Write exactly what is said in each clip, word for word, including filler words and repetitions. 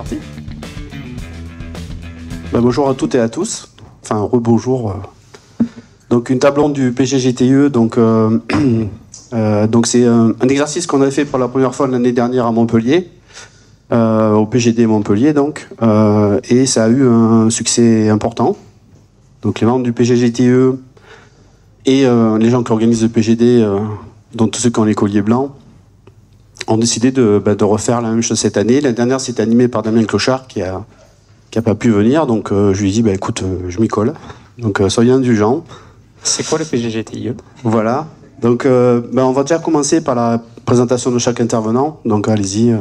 parti. Ben, bonjour à toutes et à tous. Enfin, rebonjour. Donc, une table ronde du P G G T I E. Donc, euh, euh, donc c'est un, un exercice qu'on a fait pour la première fois l'année dernière à Montpellier, euh, au P G D Montpellier, donc. Euh, et ça a eu un succès important. Donc, les membres du P G G T I E et euh, les gens qui organisent le P G D, euh, dont tous ceux qui ont les colliers blancs, ont décidé de, bah, de refaire la même chose cette année. L'année dernière, c'était animé par Damien Clochard, qui a, qui a pas pu venir. Donc, euh, je lui ai dit, bah, écoute, euh, je m'y colle. Donc, euh, soyez indulgents. C'est quoi le P G G T I E? Voilà. Donc, euh, bah, on va déjà commencer par la présentation de chaque intervenant. Donc, allez-y. Euh.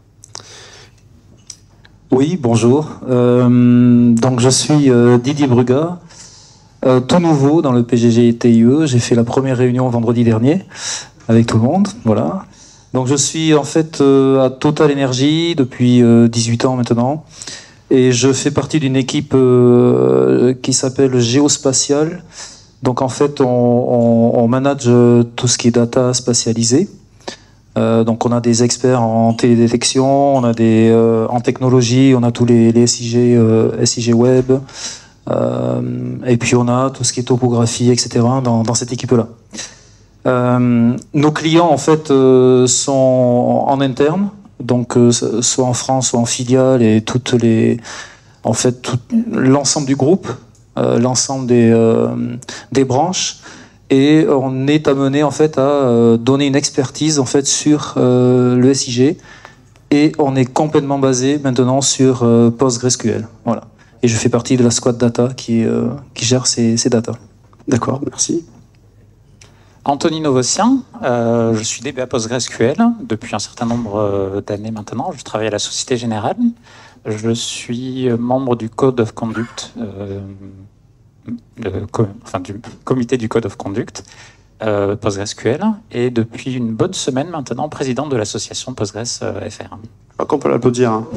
Oui, bonjour. Euh, donc, je suis euh, Didier Bruga, euh, tout nouveau dans le P G G T I E. J'ai fait la première réunion vendredi dernier avec tout le monde. Voilà. Donc je suis en fait euh, à Total Energy depuis euh, dix-huit ans maintenant et je fais partie d'une équipe euh, qui s'appelle Géospatial. Donc en fait on, on, on manage euh, tout ce qui est data spatialisé. Euh, donc on a des experts en télédétection, on a des euh, en technologie, on a tous les, les S I G, euh, S I G web, euh, et puis on a tout ce qui est topographie, et cetera dans, dans cette équipe-là. Euh, nos clients en fait euh, sont en interne, donc euh, soit en France, soit en filiale, et toutes les, en fait, tout, l'ensemble du groupe, euh, l'ensemble des, euh, des branches, et on est amené en fait à euh, donner une expertise en fait sur euh, le S I G, et on est complètement basé maintenant sur euh, PostgreSQL. Voilà. Et je fais partie de la squad data qui, euh, qui gère ces, ces data. D'accord, merci. Anthony Novossien, euh, je suis D B A PostgreSQL depuis un certain nombre d'années maintenant. Je travaille à la Société Générale. Je suis membre du Code of Conduct, euh, le, enfin, du comité du Code of Conduct euh, PostgreSQL, et depuis une bonne semaine maintenant, président de l'association Postgres F R. Je crois qu'on peut l'applaudir. Hein.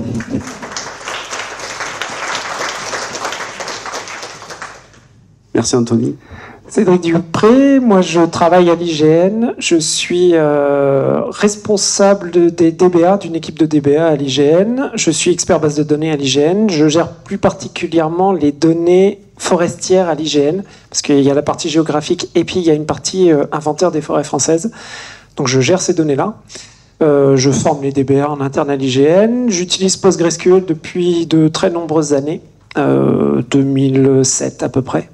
Merci Anthony. Cédric Dupré, moi je travaille à l'I G N, je suis euh, responsable de, des D B A, d'une équipe de D B A à l'I G N, je suis expert base de données à l'I G N, je gère plus particulièrement les données forestières à l'I G N, parce qu'il y a la partie géographique et puis il y a une partie euh, inventaire des forêts françaises, donc je gère ces données-là. Euh, je forme les D B A en interne à l'I G N, j'utilise PostgreSQL depuis de très nombreuses années, euh, deux mille sept à peu près.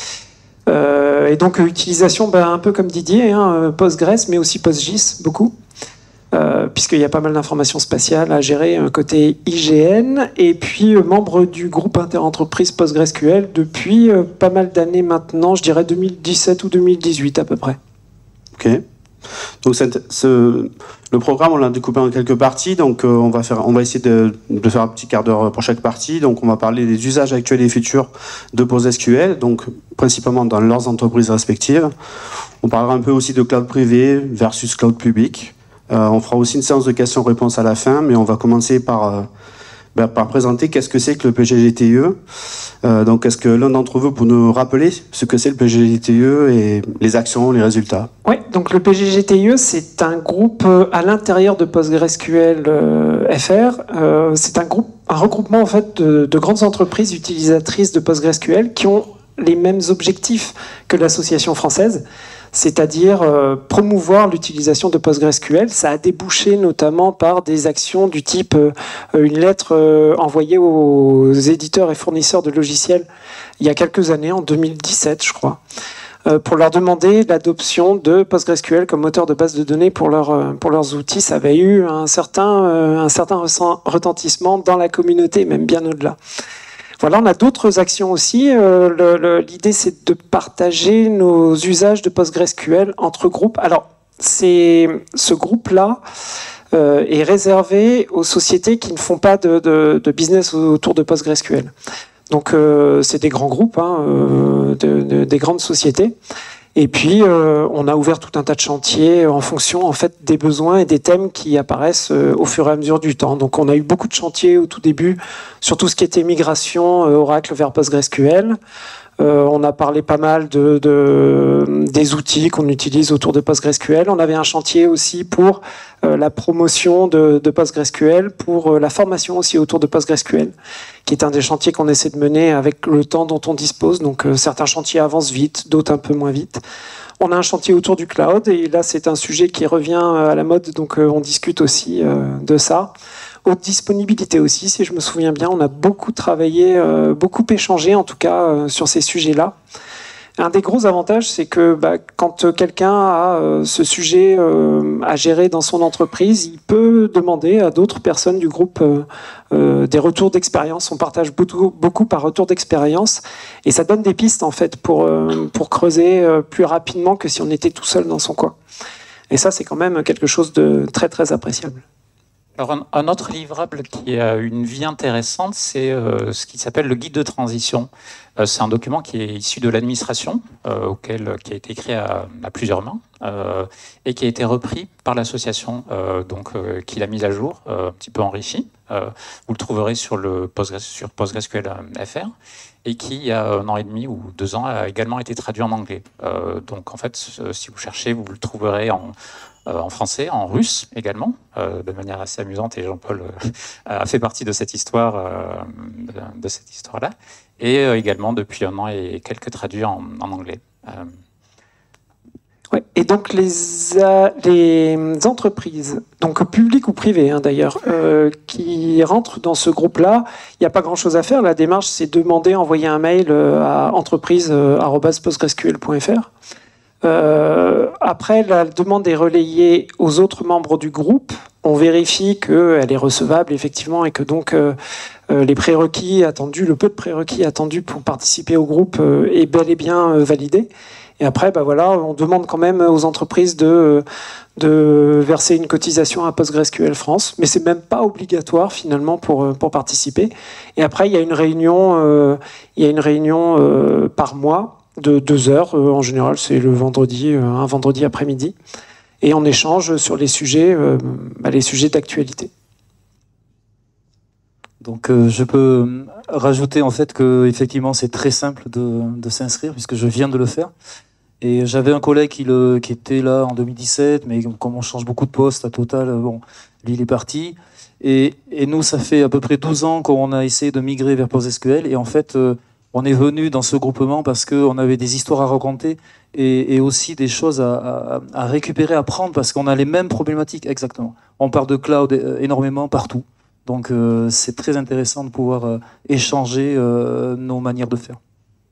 Euh, et donc, euh, utilisation, ben, un peu comme Didier, hein, Postgres, mais aussi PostGIS, beaucoup, euh, puisqu'il y a pas mal d'informations spatiales à gérer euh, côté I G N, et puis euh, membre du groupe interentreprise PostgreSQL depuis euh, pas mal d'années maintenant, je dirais deux mille dix-sept ou deux mille dix-huit à peu près. Ok. Donc cette, ce, le programme, on l'a découpé en quelques parties. Donc euh, on va faire, on va essayer de, de faire un petit quart d'heure pour chaque partie. Donc on va parler des usages actuels et futurs de PostgreSQL, donc principalement dans leurs entreprises respectives. On parlera un peu aussi de cloud privé versus cloud public. Euh, on fera aussi une séance de questions-réponses à la fin, mais on va commencer par euh, ben, par présenter qu'est-ce que c'est que le P G G T I E. Euh, donc, est-ce que l'un d'entre vous peut nous rappeler ce que c'est le P G G T I E et les actions, les résultats? Oui, donc le P G G T I E, c'est un groupe à l'intérieur de PostgreSQL euh, F R. Euh, c'est un groupe, un regroupement en fait de, de grandes entreprises utilisatrices de PostgreSQL qui ont les mêmes objectifs que l'association française, c'est-à-dire euh, promouvoir l'utilisation de PostgreSQL. Ça a débouché notamment par des actions du type euh, une lettre euh, envoyée aux éditeurs et fournisseurs de logiciels il y a quelques années, en deux mille dix-sept je crois, euh, pour leur demander l'adoption de PostgreSQL comme moteur de base de données pour, leur, euh, pour leurs outils. Ça avait eu un certain, euh, un certain retentissement dans la communauté, même bien au-delà. Voilà, on a d'autres actions aussi. Euh, L'idée, c'est de partager nos usages de PostgreSQL entre groupes. Alors, ce groupe-là euh, est réservé aux sociétés qui ne font pas de, de, de business autour de PostgreSQL. Donc, euh, c'est des grands groupes, hein, euh, de, de, des grandes sociétés. Et puis, euh, on a ouvert tout un tas de chantiers en fonction en fait, des besoins et des thèmes qui apparaissent euh, au fur et à mesure du temps. Donc, on a eu beaucoup de chantiers au tout début sur tout ce qui était migration euh, Oracle vers PostgreSQL, Euh, on a parlé pas mal de, de, des outils qu'on utilise autour de PostgreSQL. On avait un chantier aussi pour euh, la promotion de, de PostgreSQL, pour euh, la formation aussi autour de PostgreSQL, qui est un des chantiers qu'on essaie de mener avec le temps dont on dispose. Donc euh, certains chantiers avancent vite, d'autres un peu moins vite. On a un chantier autour du cloud, et là c'est un sujet qui revient à la mode, donc euh, on discute aussi euh, de ça. Haute disponibilité aussi, si je me souviens bien, on a beaucoup travaillé, euh, beaucoup échangé en tout cas euh, sur ces sujets-là. Un des gros avantages, c'est que bah, quand quelqu'un a euh, ce sujet euh, à gérer dans son entreprise, il peut demander à d'autres personnes du groupe euh, euh, des retours d'expérience. On partage beaucoup, beaucoup par retour d'expérience, et ça donne des pistes en fait pour, euh, pour creuser euh, plus rapidement que si on était tout seul dans son coin. Et ça, c'est quand même quelque chose de très très appréciable. Alors un, un autre livrable qui a une vie intéressante, c'est euh, ce qui s'appelle le guide de transition. Euh, c'est un document qui est issu de l'administration, euh, auquel qui a été écrit à, à plusieurs mains euh, et qui a été repris par l'association, euh, donc euh, qui l'a mis à jour, euh, un petit peu enrichi. Euh, vous le trouverez sur le Postgres, sur PostgreSQL F R, et qui il y a un an et demi ou deux ans a également été traduit en anglais. Euh, donc en fait, si vous cherchez, vous le trouverez en Euh, en français, en russe également, euh, de manière assez amusante, et Jean-Paul euh, a fait partie de cette histoire, euh, de, de cette histoire-là, et euh, également depuis un an et quelques traduits en, en anglais. Euh... Ouais, et donc les, a, les entreprises, donc publiques ou privées hein, d'ailleurs, euh, qui rentrent dans ce groupe-là, il n'y a pas grand-chose à faire. La démarche, c'est demander, envoyer un mail à entreprise arobase postgresql point f r. Euh, après, la demande est relayée aux autres membres du groupe. On vérifie qu'elle est recevable, effectivement, et que donc euh, euh, les prérequis attendus, le peu de prérequis attendus pour participer au groupe euh, est bel et bien euh, validé. Et après, bah voilà, on demande quand même aux entreprises de, de verser une cotisation à PostgreSQL France, mais c'est même pas obligatoire finalement pour, pour participer. Et après, il y a une réunion, euh, il y a une réunion euh, par mois de deux heures. Euh, en général, c'est le vendredi, euh, un vendredi après-midi, et on échange sur les sujets, euh, bah, les sujets d'actualité. Donc euh, je peux rajouter en fait que effectivement c'est très simple de, de s'inscrire puisque je viens de le faire. Et j'avais un collègue qui, le, qui était là en deux mille dix-sept, mais comme on change beaucoup de postes à Total, bon, lui il est parti. Et, et nous, ça fait à peu près douze ans qu'on a essayé de migrer vers PostgreSQL. Et en fait, euh, on est venu dans ce groupement parce qu'on avait des histoires à raconter et, et aussi des choses à, à, à récupérer, à prendre, parce qu'on a les mêmes problématiques exactement. On parle de cloud énormément partout. Donc euh, c'est très intéressant de pouvoir euh, échanger euh, nos manières de faire.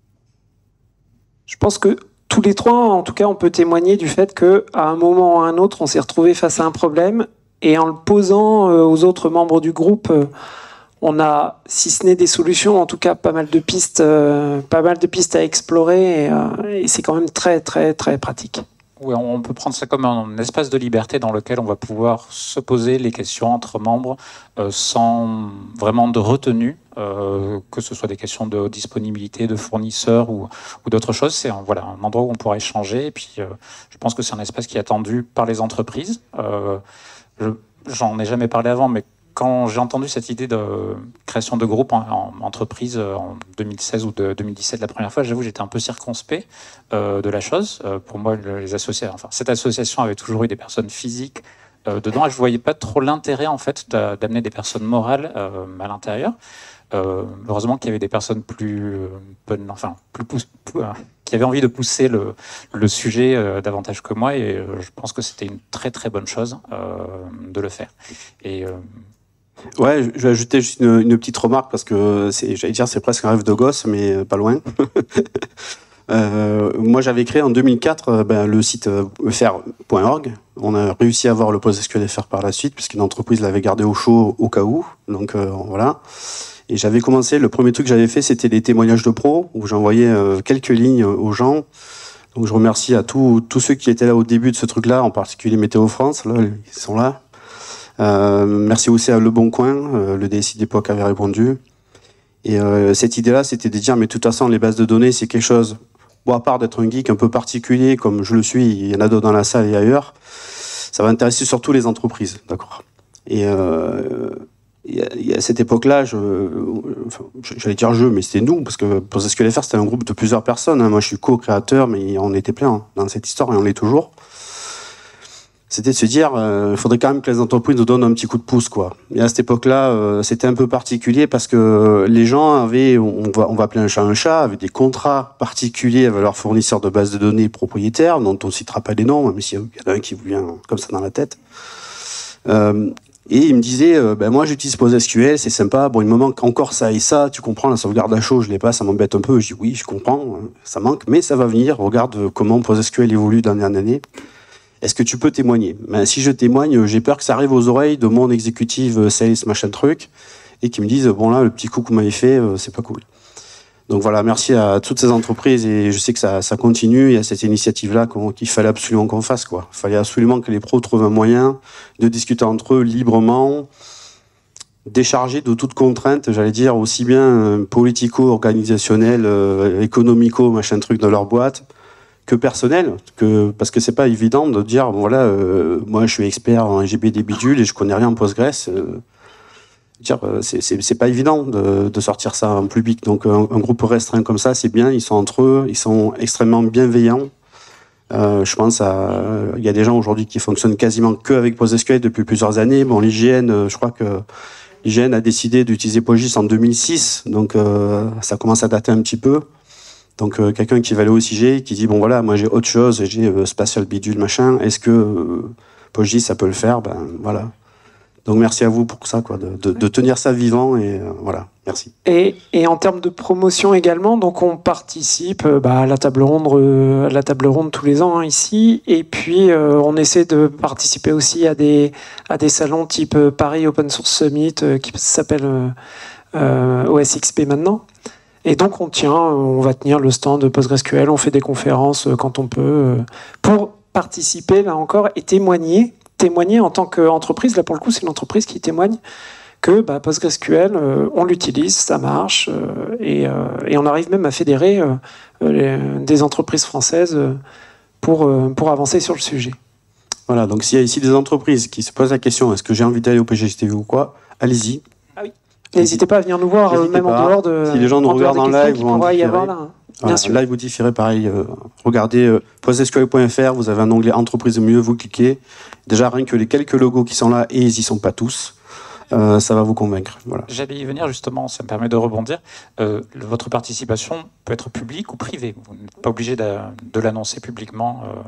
Je pense que tous les trois, en tout cas, on peut témoigner du fait qu'à un moment ou à un autre, on s'est retrouvé face à un problème, et en le posant aux autres membres du groupe, on a, si ce n'est des solutions, en tout cas pas mal de pistes, euh, pas mal de pistes à explorer, et, euh, et c'est quand même très, très, très pratique. Oui, on peut prendre ça comme un espace de liberté dans lequel on va pouvoir se poser les questions entre membres euh, sans vraiment de retenue, euh, que ce soit des questions de disponibilité, de fournisseurs ou, ou d'autres choses. C'est un, voilà, un endroit où on pourra échanger. Et puis, euh, je pense que c'est un espace qui est attendu par les entreprises. Euh, je, j'en ai jamais parlé avant, mais quand j'ai entendu cette idée de création de groupe en, en entreprise en deux mille seize ou de deux mille dix-sept la première fois, j'avoue, j'étais un peu circonspect euh, de la chose. Euh, pour moi, les associations, enfin, cette association avait toujours eu des personnes physiques euh, dedans, et je voyais pas trop l'intérêt en fait d'amener des personnes morales euh, à l'intérieur. Euh, heureusement qu'il y avait des personnes plus, euh, enfin, plus, plus, plus euh, qui avaient envie de pousser le, le sujet euh, davantage que moi, et euh, je pense que c'était une très très bonne chose euh, de le faire. Et euh, Ouais, je vais ajouter juste une, une petite remarque, parce que c'est, j'allais dire, c'est presque un rêve de gosse, mais pas loin. euh, moi, j'avais créé en deux mille quatre euh, ben, le site e f r point org. On a réussi à avoir le PostgreSQL F R par la suite, puisqu'une entreprise l'avait gardé au chaud au cas où. Donc euh, voilà. Et j'avais commencé, le premier truc que j'avais fait, c'était les témoignages de pros, où j'envoyais euh, quelques lignes aux gens. Donc je remercie à tous, tous ceux qui étaient là au début de ce truc-là, en particulier Météo France, là, ils sont là. Euh, merci aussi à Le Bon Coin, euh, le D S I d'époque avait répondu. Et euh, cette idée-là, c'était de dire, mais de toute façon, les bases de données, c'est quelque chose, bon, à part d'être un geek un peu particulier, comme je le suis, il y en a d'autres dans la salle et ailleurs, ça va intéresser surtout les entreprises, d'accord. Et euh, Et à, et à cette époque-là, je, enfin, j'allais dire je, mais c'était nous, parce que PostgreSQL F R, c'était un groupe de plusieurs personnes. Hein. Moi, je suis co-créateur, mais on était plein hein, dans cette histoire, et on l'est toujours. C'était de se dire, il euh, faudrait quand même que les entreprises nous donnent un petit coup de pouce, quoi. Et à cette époque-là, euh, c'était un peu particulier parce que les gens avaient, on va, on va appeler un chat un chat, avaient des contrats particuliers avec leurs fournisseurs de bases de données propriétaires, dont on ne citera pas les noms, même s'il y en a un qui vous vient comme ça dans la tête. Euh, et il me disait, euh, ben moi j'utilise PostgreSQL, c'est sympa, bon il me manque encore ça et ça, tu comprends, la sauvegarde à chaud, je l'ai pas, ça m'embête un peu. Je dis oui, je comprends, ça manque, mais ça va venir, regarde comment PostgreSQL évolue d'année en année. Est-ce que tu peux témoigner? Ben, si je témoigne, j'ai peur que ça arrive aux oreilles de mon exécutive sales machin truc et qu'ils me disent bon là le petit coup que vous m'avez fait, c'est pas cool. Donc voilà, merci à toutes ces entreprises et je sais que ça, ça continue. Il y a cette initiative-là qu'il fallait absolument qu'on fasse, quoi. Il fallait absolument que les pros trouvent un moyen de discuter entre eux librement, déchargés de toute contrainte, j'allais dire aussi bien politico-organisationnelle, euh, économico, machin truc dans leur boîte, que personnel, que, parce que c'est pas évident de dire bon, voilà, euh, moi je suis expert en G B des bidules et je connais rien en Postgres. Euh, dire c'est, c'est, c'est pas évident de, de sortir ça en public. Donc un, un groupe restreint comme ça, c'est bien. Ils sont entre eux, ils sont extrêmement bienveillants. Euh, je pense à, il y a des gens aujourd'hui qui fonctionnent quasiment que avec PostgreSQL depuis plusieurs années. Bon, l'I G N, je crois que l'I G N a décidé d'utiliser PostGIS en deux mille six, donc euh, ça commence à dater un petit peu. Donc euh, quelqu'un qui va aller au C I G, qui dit bon voilà, moi j'ai autre chose, j'ai euh, spatial bidule machin, est-ce que euh, PostGIS ça peut le faire? Ben voilà. Donc merci à vous pour ça, quoi, de, de, de tenir ça vivant et euh, voilà, merci. Et, et en termes de promotion également, donc on participe euh, bah, à la table ronde, euh, à la table ronde tous les ans hein, ici, et puis euh, on essaie de participer aussi à des à des salons type euh, Paris Open Source Summit euh, qui s'appelle euh, euh, O S X P maintenant. Et donc on tient, on va tenir le stand de PostgreSQL, on fait des conférences quand on peut pour participer là encore et témoigner, témoigner en tant qu'entreprise. Là pour le coup c'est une entreprise qui témoigne que bah, PostgreSQL, euh, on l'utilise, ça marche euh, et, euh, et on arrive même à fédérer euh, les, des entreprises françaises pour, euh, pour avancer sur le sujet. Voilà, donc s'il y a ici des entreprises qui se posent la question est-ce que j'ai envie d'aller au P G G T V ou quoi, allez-y. Ah oui. N'hésitez pas à venir nous voir, N'hésitez même pas. en dehors de. Si les gens nous regardent en live, on va y avoir là. Hein. Voilà, là, vous différez pareil. Euh, regardez euh, PostgreSQL point F R, vous avez un onglet entreprise au milieu, vous cliquez. Déjà, rien que les quelques logos qui sont là, et ils y sont pas tous, euh, ça va vous convaincre. Voilà. J'allais y venir justement, ça me permet de rebondir. Euh, votre participation peut être publique ou privée. Vous n'êtes pas obligé de, de l'annoncer publiquement. Euh,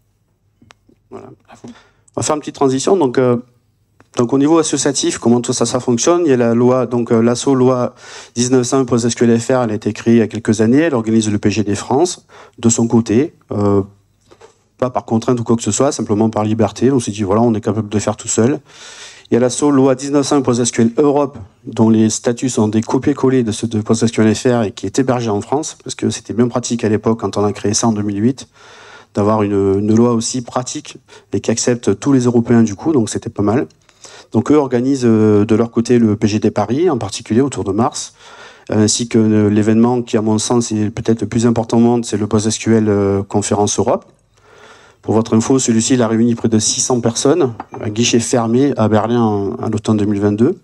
voilà. À vous. On va faire une petite transition. Donc, euh, Donc au niveau associatif, comment tout ça, ça fonctionne? Il y a la loi, donc euh, l'asso loi dix-neuf cent PostgreSQL F R, elle a été créée il y a quelques années, elle organise le P G D France de son côté, euh, pas par contrainte ou quoi que ce soit, simplement par liberté. On s'est dit voilà, on est capable de faire tout seul. Il y a l'asso loi dix-neuf cent PostgreSQL Europe, dont les statuts sont des copier-coller de ceux de PostgreSQL F R et qui est hébergé en France, parce que c'était bien pratique à l'époque quand on a créé ça en deux mille huit, d'avoir une, une loi aussi pratique et qui accepte tous les Européens du coup, donc c'était pas mal. Donc eux organisent de leur côté le P G D Paris, en particulier autour de mars, ainsi que l'événement qui, à mon sens, est peut-être le plus important au monde, c'est le PostgreSQL Conférence Europe. Pour votre info, celui-ci il a réuni près de six cents personnes, un guichet fermé à Berlin à l'automne deux mille vingt-deux.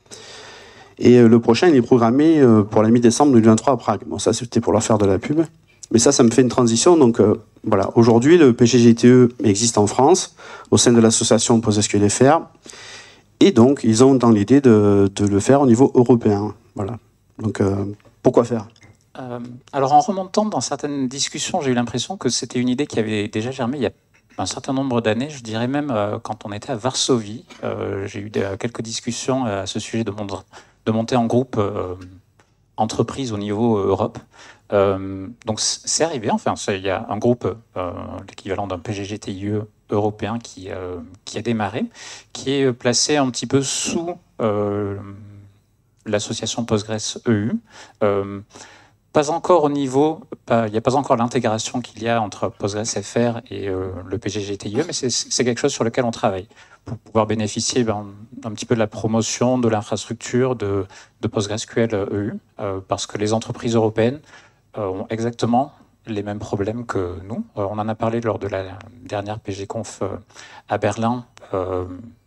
Et le prochain, il est programmé pour la mi-décembre deux mille vingt-trois à Prague. Bon, ça, c'était pour leur faire de la pub. Mais ça, ça me fait une transition. Donc euh, voilà, aujourd'hui, le P G G T E existe en France, au sein de l'association PostgreSQL F R. Et donc, ils ont dans l'idée de, de le faire au niveau européen. Voilà. Donc, euh, pourquoi faire euh, Alors, en remontant dans certaines discussions, j'ai eu l'impression que c'était une idée qui avait déjà germé il y a un certain nombre d'années. Je dirais même euh, quand on était à Varsovie. Euh, j'ai eu des, quelques discussions à ce sujet de, mon, de monter en groupe euh, entreprise au niveau euh, Europe. Euh, donc, c'est arrivé. Enfin, il y a un groupe, euh, l'équivalent d'un P G G T I E européen qui, euh, qui a démarré, qui est placé un petit peu sous euh, l'association Postgres E U. Euh, pas encore au niveau, pas, il n'y a pas encore l'intégration qu'il y a entre Postgres F R et euh, le P G G T I E, mais c'est quelque chose sur lequel on travaille pour pouvoir bénéficier ben, un petit peu de la promotion, de l'infrastructure de, de PostgreSQL E U, euh, parce que les entreprises européennes euh, ont exactement les mêmes problèmes que nous. Euh, on en a parlé lors de la dernière P G Conf euh, à Berlin. Euh,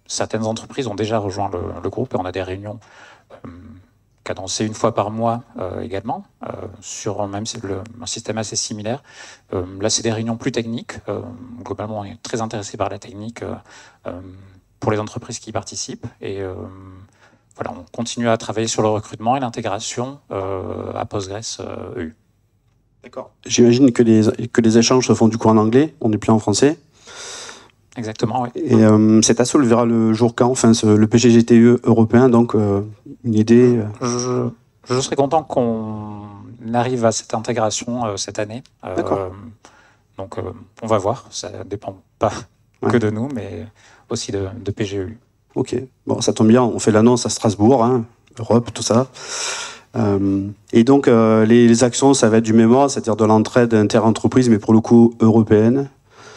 certaines entreprises ont déjà rejoint le, le groupe et on a des réunions euh, cadencées une fois par mois euh, également, euh, sur un, même le, un système assez similaire. Euh, là, c'est des réunions plus techniques. Euh, globalement, on est très intéressé par la technique euh, euh, pour les entreprises qui y participent. Et euh, voilà, on continue à travailler sur le recrutement et l'intégration euh, à Postgres euh, E U. D'accord. J'imagine que les, que les échanges se font du coup en anglais, on n'est plus en français. Exactement, oui. Et euh, cet assaut le verra le jour quand, enfin, ce, le P G G T E européen, donc euh, une idée. Euh... Je, je serais content qu'on arrive à cette intégration euh, cette année. Euh, D'accord. Donc, euh, on va voir. Ça ne dépend pas Ouais. que de nous, mais aussi de, de P G E U. Ok. Bon, ça tombe bien, on fait l'annonce à Strasbourg, hein, Europe, tout ça. Euh, et donc, euh, les, les actions, ça va être du mémoire, c'est-à-dire de l'entraide inter-entreprise, mais pour le coup européenne.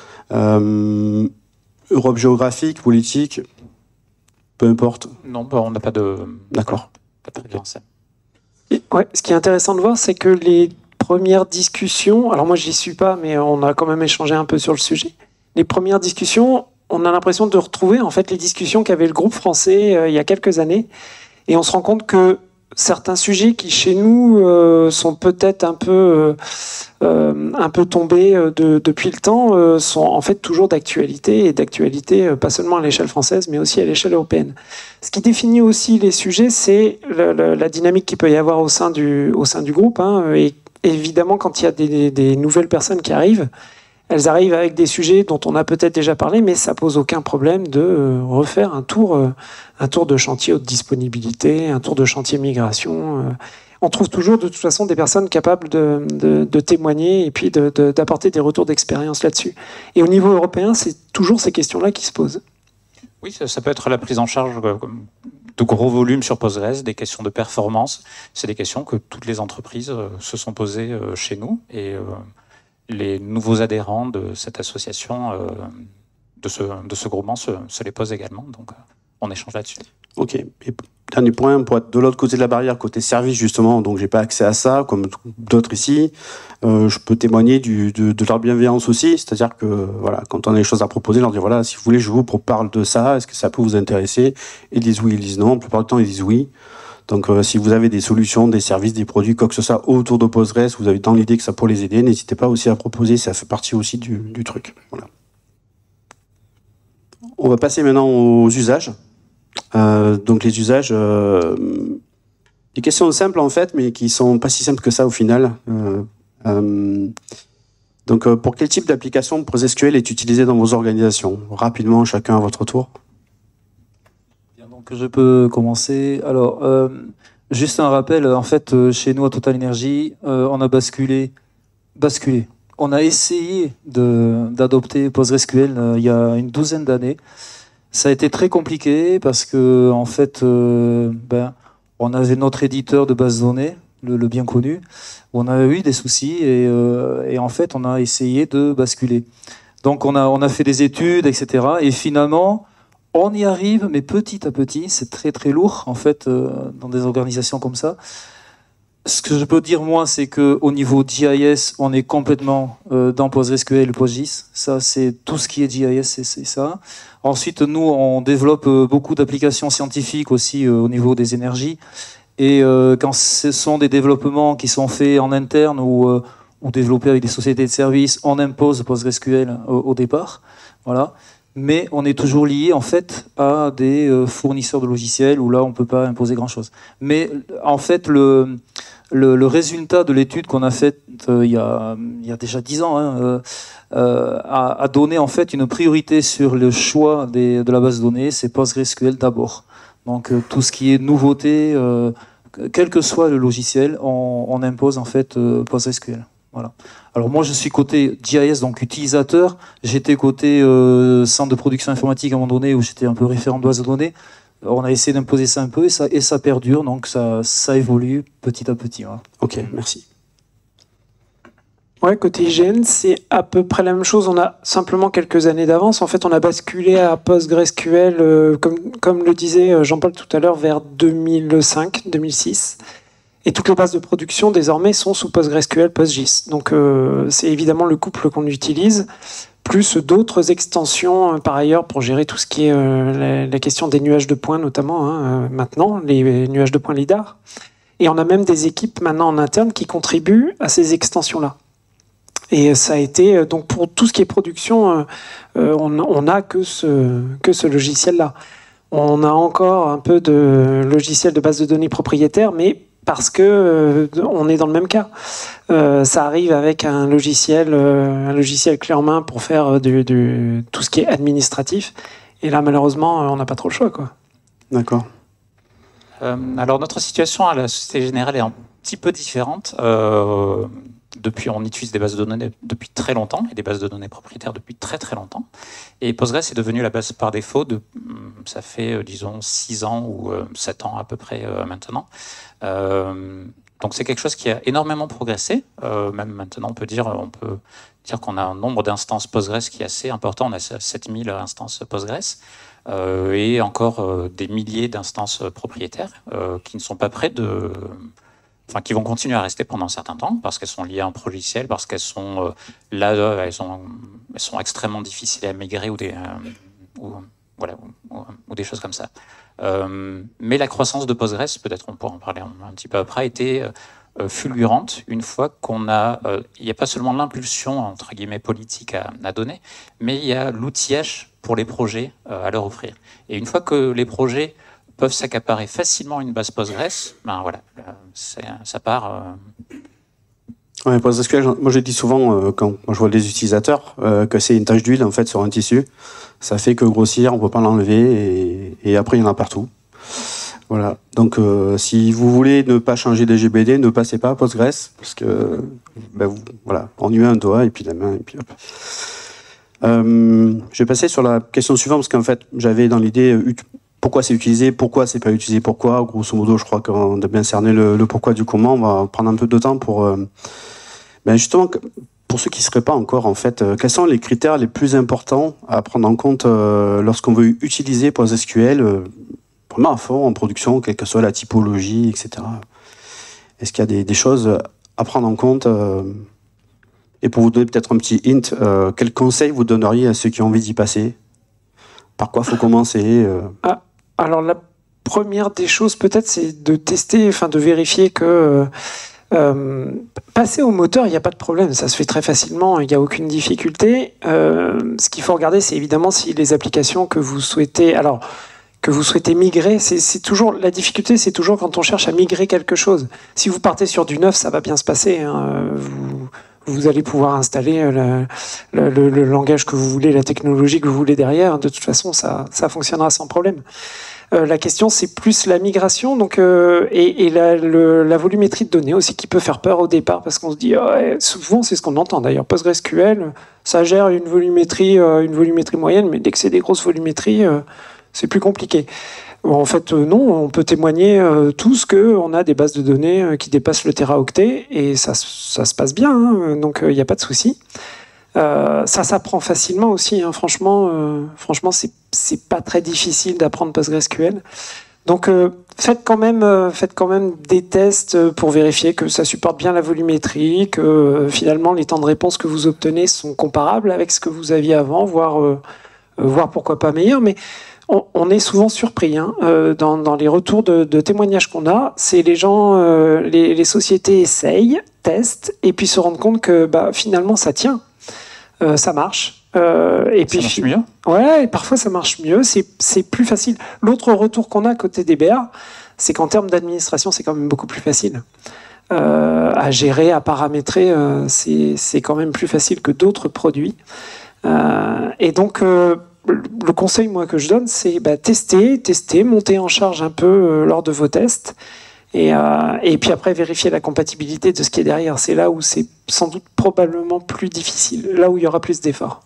Euh, Europe géographique, politique, peu importe. Non, bah, on n'a pas de. D'accord. Pas de préférence. Et, ouais, ce qui est intéressant de voir, c'est que les premières discussions, alors moi j'y suis pas, mais on a quand même échangé un peu sur le sujet. Les premières discussions, on a l'impression de retrouver en fait les discussions qu'avait le groupe français euh, il y a quelques années, et on se rend compte que certains sujets qui chez nous euh, sont peut-être un peu euh, euh, un peu tombés euh, de, depuis le temps euh, sont en fait toujours d'actualité et d'actualité euh, pas seulement à l'échelle française mais aussi à l'échelle européenne. Ce qui définit aussi les sujets, c'est la, la, la dynamique qu'il peut y avoir au sein du au sein du groupe, hein, et évidemment quand il y a des, des nouvelles personnes qui arrivent, elles arrivent avec des sujets dont on a peut-être déjà parlé, mais ça pose aucun problème de euh, refaire un tour, euh, un tour de chantier haute disponibilité, un tour de chantier migration. Euh. On trouve toujours de toute façon des personnes capables de, de, de témoigner et puis de, de, d'apporter des retours d'expérience là-dessus. Et au niveau européen, c'est toujours ces questions-là qui se posent. Oui, ça, ça peut être la prise en charge euh, de gros volumes sur Postgres, des questions de performance. C'est des questions que toutes les entreprises euh, se sont posées euh, chez nous. Et euh, les nouveaux adhérents de cette association, euh, de, ce, de ce groupement, se, se les posent également. Donc, euh, on échange là-dessus. Ok. Et dernier point, pour être de l'autre côté de la barrière, côté service justement, donc j'ai pas accès à ça, comme d'autres ici. Euh, je peux témoigner du, de, de leur bienveillance aussi, c'est-à-dire que voilà, quand on a des choses à proposer, leur dire voilà, si vous voulez, je vous parle de ça, est-ce que ça peut vous intéresser? Ils disent oui, ils disent non. La plupart du temps, ils disent oui. Donc, euh, si vous avez des solutions, des services, des produits, quoi que ce soit autour de Postgres, vous avez dans l'idée que ça pourrait les aider, n'hésitez pas aussi à proposer, ça fait partie aussi du, du truc. Voilà. On va passer maintenant aux usages. Euh, donc, les usages, euh, des questions simples en fait, mais qui sont pas si simples que ça au final. Euh, euh, donc, euh, pour quel type d'application PostgreSQL est utilisé dans vos organisations? Rapidement, chacun à votre tour. Donc je peux commencer. Alors, euh, juste un rappel, en fait, euh, chez nous à Total Energy, euh, on a basculé, basculé. On a essayé de, d'adopter PostgreSQL euh, il y a une douzaine d'années. Ça a été très compliqué parce que, en fait, euh, ben, on avait notre éditeur de base de données, le, le bien connu. On a eu des soucis et, euh, et en fait, on a essayé de basculer. Donc, on a, on a fait des études, et cetera. Et finalement, on y arrive, mais petit à petit, c'est très très lourd en fait euh, dans des organisations comme ça. Ce que je peux dire moi, c'est que au niveau G I S, on est complètement euh, dans PostgreSQL et PostGIS. Ça, c'est tout ce qui est G I S, c'est, c'est ça. Ensuite, nous, on développe euh, beaucoup d'applications scientifiques aussi euh, au niveau des énergies. Et euh, quand ce sont des développements qui sont faits en interne ou, euh, ou développés avec des sociétés de services, on impose PostgreSQL au, au départ. Voilà. Mais on est toujours lié en fait à des euh, fournisseurs de logiciels où là on peut pas imposer grand chose. Mais en fait le le, le résultat de l'étude qu'on a faite euh, il y a il y a déjà dix ans hein, euh, euh, a, a donné en fait une priorité sur le choix des, de la base de données, c'est PostgreSQL d'abord. Donc euh, tout ce qui est nouveauté, euh, quel que soit le logiciel, on, on impose en fait euh, PostgreSQL. Voilà. Alors moi je suis côté G I S, donc utilisateur, j'étais côté euh, centre de production informatique à un moment donné où j'étais un peu référent de base de données. On a essayé d'imposer ça un peu et ça, et ça perdure, donc ça, ça évolue petit à petit. Voilà. Ok, merci. Ouais, côté I G N, c'est à peu près la même chose. On a simplement quelques années d'avance. En fait, on a basculé à PostgreSQL, euh, comme, comme le disait Jean-Paul tout à l'heure, vers deux mille cinq deux mille six. Et toutes les bases de production, désormais, sont sous PostgreSQL, PostGIS. Donc, euh, c'est évidemment le couple qu'on utilise. plus d'autres extensions euh, par ailleurs pour gérer tout ce qui est euh, la, la question des nuages de points notamment, hein, euh, maintenant, les nuages de points lidar. Et on a même des équipes maintenant en interne qui contribuent à ces extensions-là. Et ça a été, donc pour tout ce qui est production, euh, on n'a que ce, que ce logiciel-là. On a encore un peu de logiciel de base de données propriétaire, mais parce que euh, on est dans le même cas. Euh, ça arrive avec un logiciel, euh, un logiciel clé en main pour faire du, du, tout ce qui est administratif. Et là, malheureusement, on n'a pas trop le choix, quoi. D'accord. Euh, alors notre situation à la Société Générale est un petit peu différente. Euh, depuis, on utilise des bases de données depuis très longtemps et des bases de données propriétaires depuis très très longtemps. Et Postgres est devenu la base par défaut. De, ça fait euh, disons six ans ou euh, sept ans à peu près euh, maintenant. Euh, donc c'est quelque chose qui a énormément progressé. Euh, même maintenant, on peut dire, on peut dire qu'on a un nombre d'instances Postgres qui est assez important. On a sept mille instances Postgres. Euh, et encore euh, des milliers d'instances euh, propriétaires euh, qui ne sont pas prêtes de... Enfin, qui vont continuer à rester pendant un certain temps parce qu'elles sont liées à un logiciel, parce qu'elles sont euh, là, elles sont, elles sont extrêmement difficiles à migrer ou des, euh, ou, voilà, ou, ou des choses comme ça. Euh, mais la croissance de Postgres, peut-être on pourra en parler un, un petit peu après, a été euh, fulgurante une fois qu'on a... Euh, il n'y a pas seulement l'impulsion, entre guillemets, politique à, à donner, mais il y a l'outillage pour les projets euh, à leur offrir. Et une fois que les projets peuvent s'accaparer facilement une base Postgres, ben voilà, ça part. Euh... Ouais, PostgreSQL, moi je dis souvent euh, quand moi, je vois les utilisateurs euh, que c'est une tache d'huile en fait sur un tissu. Ça fait que grossir, on peut pas l'enlever et, et après il y en a partout. Voilà. Donc euh, si vous voulez ne pas changer de G B D, ne passez pas à Postgres parce que ben, vous, voilà, on y met un doigt et puis la main et puis hop. Euh, je vais passer sur la question suivante parce qu'en fait j'avais dans l'idée euh, pourquoi c'est utilisé, pourquoi c'est pas utilisé, pourquoi. Grosso modo, je crois qu'on a bien cerné le, le pourquoi du comment. On va prendre un peu de temps pour euh, ben justement pour ceux qui ne seraient pas encore en fait, euh, quels sont les critères les plus importants à prendre en compte euh, lorsqu'on veut utiliser PostgreSQL euh, vraiment à fond en production, quelle que soit la typologie, et cetera. Est-ce qu'il y a des, des choses à prendre en compte euh, et pour vous donner peut-être un petit hint, euh, quel conseil vous donneriez à ceux qui ont envie d'y passer? Par quoi faut commencer euh... ah, alors la première des choses peut-être c'est de tester, enfin de vérifier que euh, passer au moteur, il n'y a pas de problème, ça se fait très facilement, il n'y a aucune difficulté. Euh, ce qu'il faut regarder, c'est évidemment si les applications que vous souhaitez, alors que vous souhaitez migrer, c'est, c'est toujours la difficulté, c'est toujours quand on cherche à migrer quelque chose. Si vous partez sur du neuf, ça va bien se passer. Hein, vous Vous allez pouvoir installer le, le, le, le langage que vous voulez, la technologie que vous voulez derrière. De toute façon, ça, ça fonctionnera sans problème. Euh, la question, c'est plus la migration donc, euh, et, et la, le, la volumétrie de données aussi qui peut faire peur au départ parce qu'on se dit, oh, ouais, souvent c'est ce qu'on entend d'ailleurs, PostgreSQL, ça gère une volumétrie, euh, une volumétrie moyenne, mais dès que c'est des grosses volumétries, euh, c'est plus compliqué. En fait, euh, non, on peut témoigner euh, tous qu'on a des bases de données euh, qui dépassent le téraoctet et ça, ça se passe bien, hein, donc il euh, n'y a pas de souci. Euh, ça s'apprend facilement aussi, hein, franchement, euh, franchement c'est, c'est pas très difficile d'apprendre PostgreSQL. Donc euh, faites, quand même, euh, faites quand même des tests pour vérifier que ça supporte bien la volumétrie, que euh, finalement les temps de réponse que vous obtenez sont comparables avec ce que vous aviez avant, voire, euh, euh, voire pourquoi pas meilleurs, mais on est souvent surpris hein, dans, dans les retours de, de témoignages qu'on a. C'est les gens, euh, les, les sociétés essayent, testent, et puis se rendent compte que bah, finalement ça tient, euh, ça marche. Euh, et ça puis marche mieux. Ouais, et parfois ça marche mieux. C'est, c'est plus facile. L'autre retour qu'on a côté D B A, c'est qu'en termes d'administration, c'est quand même beaucoup plus facile. Euh, à gérer, à paramétrer, euh, c'est, c'est quand même plus facile que d'autres produits. Euh, et donc euh, le conseil moi que je donne, c'est bah, tester, tester, monter en charge un peu euh, lors de vos tests, et, euh, et puis après vérifier la compatibilité de ce qui est derrière. C'est là où c'est sans doute probablement plus difficile, là où il y aura plus d'efforts.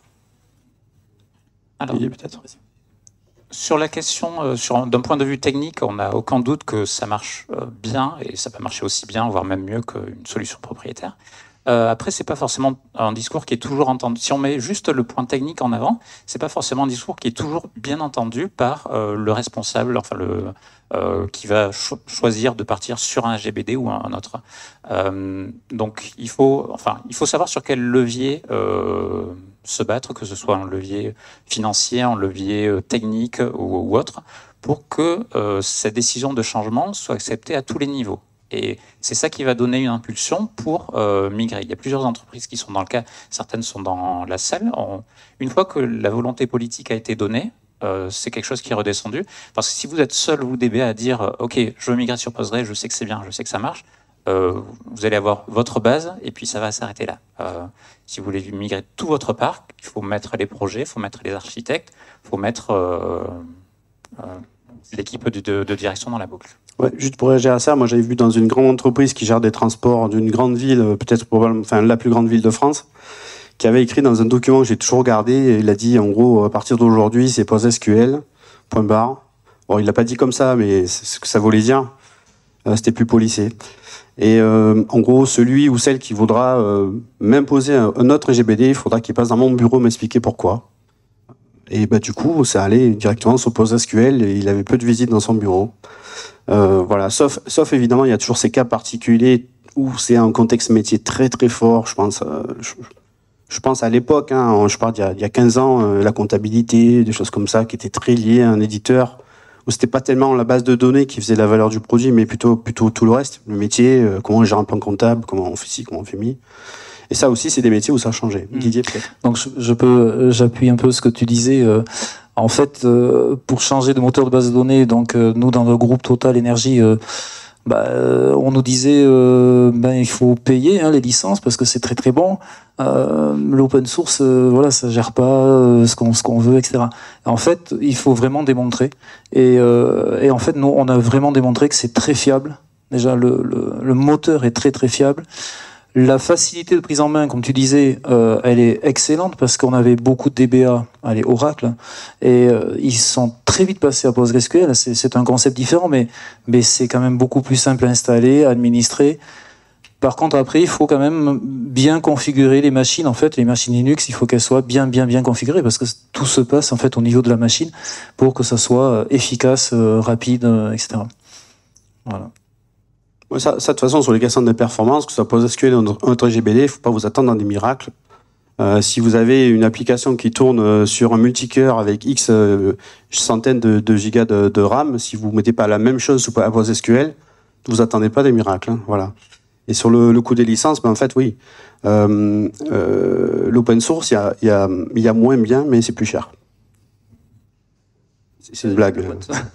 Alors, peut-être. Sur la question, euh, sur, d'un point de vue technique, on n'a aucun doute que ça marche euh, bien, et ça peut marcher aussi bien, voire même mieux qu'une solution propriétaire. Euh, après, c'est pas forcément un discours qui est toujours entendu. Si on met juste le point technique en avant, c'est pas forcément un discours qui est toujours bien entendu par euh, le responsable, enfin le euh, qui va cho- choisir de partir sur un G B D ou un, un autre. Euh, donc, il faut, enfin, il faut savoir sur quel levier euh, se battre, que ce soit en levier financier, en levier euh, technique ou, ou autre, pour que euh, cette décision de changement soit acceptée à tous les niveaux. Et c'est ça qui va donner une impulsion pour euh, migrer. Il y a plusieurs entreprises qui sont dans le cas, certaines sont dans la salle. On, une fois que la volonté politique a été donnée, euh, c'est quelque chose qui est redescendu. Parce que si vous êtes seul, vous, D B, à dire euh, « Ok, je veux migrer sur Postgre, je sais que c'est bien, je sais que ça marche euh, », vous allez avoir votre base et puis ça va s'arrêter là. Euh, si vous voulez migrer tout votre parc, il faut mettre les projets, il faut mettre les architectes, il faut mettre euh, euh, l'équipe de, de, de direction dans la boucle. Ouais, juste pour réagir à ça, moi j'avais vu dans une grande entreprise qui gère des transports d'une grande ville, peut-être probablement, enfin la plus grande ville de France, qui avait écrit dans un document que j'ai toujours gardé, il a dit en gros à partir d'aujourd'hui c'est PostgreSQL, point barre. Bon, il l'a pas dit comme ça, mais c'est ce que ça voulait dire. Euh, c'était plus policé. Et euh, en gros, celui ou celle qui voudra euh, m'imposer un, un autre R G B D, il faudra qu'il passe dans mon bureau m'expliquer pourquoi. Et bah du coup, ça allait directement sur PostgreSQL et il avait peu de visites dans son bureau. Euh, voilà, sauf, sauf évidemment, il y a toujours ces cas particuliers où c'est un contexte métier très très fort. Je pense, euh, je, je pense à l'époque, hein, je parle d'il y a, il y a quinze ans, euh, la comptabilité, des choses comme ça qui étaient très liées à un éditeur, où c'était pas tellement la base de données qui faisait la valeur du produit, mais plutôt plutôt tout le reste, le métier, euh, comment on gère un plan comptable, comment on fait ci, comment on fait mi. Et ça aussi, c'est des métiers où ça a changé. Mmh. Didier, peut-être. Donc je, je peux, j'appuie un peu ce que tu disais. Euh, en fait, euh, pour changer de moteur de base de données, donc euh, nous dans le groupe Total Énergie, euh, bah, euh, on nous disait, euh, ben il faut payer hein, les licences parce que c'est très très bon. Euh, L'open source, euh, voilà, ça gère pas euh, ce qu'on ce qu'on veut, et cetera. En fait, il faut vraiment démontrer. Et, euh, et en fait, nous, on a vraiment démontré que c'est très fiable. Déjà, le, le, le moteur est très très fiable. La facilité de prise en main, comme tu disais, euh, elle est excellente parce qu'on avait beaucoup de D B A, allez, Oracle, et euh, ils sont très vite passés à PostgreSQL. C'est, c'est un concept différent, mais, mais c'est quand même beaucoup plus simple à installer, à administrer. Par contre, après, il faut quand même bien configurer les machines. En fait, les machines Linux, il faut qu'elles soient bien, bien, bien configurées parce que tout se passe en fait au niveau de la machine pour que ça soit efficace, euh, rapide, euh, et cetera. Voilà. Ça, ça, de toute façon, sur les questions de performance, que ce soit PostgreSQL ou un autre R G B D, il ne faut pas vous attendre dans des miracles. Euh, si vous avez une application qui tourne euh, sur un multicœur avec X euh, centaines de, de gigas de, de RAM, si vous ne mettez pas la même chose sous PostgreSQL, ne vous attendez pas des miracles. Hein, voilà. Et sur le, le coût des licences, ben, en fait, oui. Euh, euh, L'open source, il y a, y, a, y a moins bien, mais c'est plus cher. C'est, c'est une blague.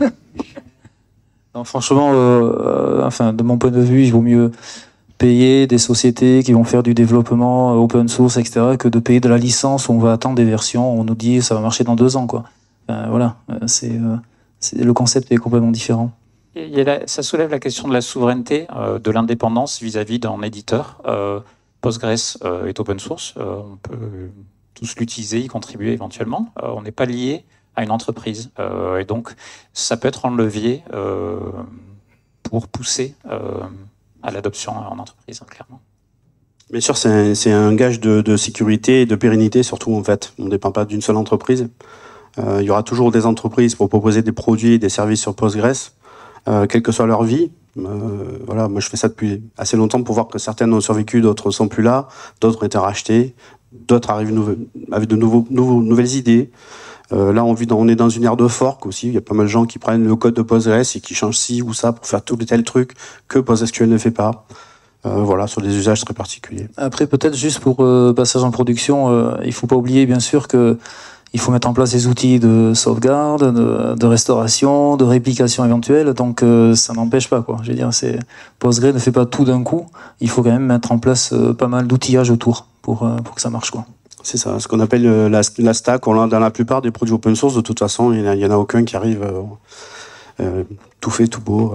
Non, franchement, euh, enfin, de mon point de vue, il vaut mieux payer des sociétés qui vont faire du développement open source, et cetera, que de payer de la licence où on va attendre des versions, où on nous dit ça va marcher dans deux ans, quoi. Enfin, voilà, c'est, euh, c'est, le concept est complètement différent. Il y a la, ça soulève la question de la souveraineté, euh, de l'indépendance vis-à-vis d'un éditeur. Euh, Postgres euh, est open source, euh, on peut tous l'utiliser, y contribuer éventuellement. Euh, on n'est pas lié à une entreprise. Euh, et donc, ça peut être un levier euh, pour pousser euh, à l'adoption en entreprise, hein, clairement. Bien sûr, c'est un, c'est un gage de, de sécurité et de pérennité, surtout, en fait. On ne dépend pas d'une seule entreprise. Euh, il y aura toujours des entreprises pour proposer des produits et des services sur Postgres, euh, quelle que soit leur vie. Euh, voilà, moi, je fais ça depuis assez longtemps pour voir que certaines ont survécu, d'autres sont plus là, d'autres ont été rachetées, d'autres arrivent nouveau, avec de nouveaux, nouveaux, nouvelles idées. Euh, là, on, vit dans, on est dans une ère de fork aussi. Il y a pas mal de gens qui prennent le code de Postgres et qui changent ci ou ça pour faire tout tel truc que PostgreSQL ne fait pas. Euh, voilà, sur des usages très particuliers. Après, peut-être juste pour euh, passage en production, euh, il faut pas oublier, bien sûr, que il faut mettre en place des outils de sauvegarde, de, de restauration, de réplication éventuelle. Donc, euh, ça n'empêche pas, quoi. Je veux dire, c'est Postgre ne fait pas tout d'un coup. Il faut quand même mettre en place euh, pas mal d'outillages autour pour euh, pour que ça marche, quoi. C'est ça, ce qu'on appelle la, la stack. On l'a dans la plupart des produits open source. De toute façon, il n'y en a aucun qui arrive euh, euh, tout fait, tout beau.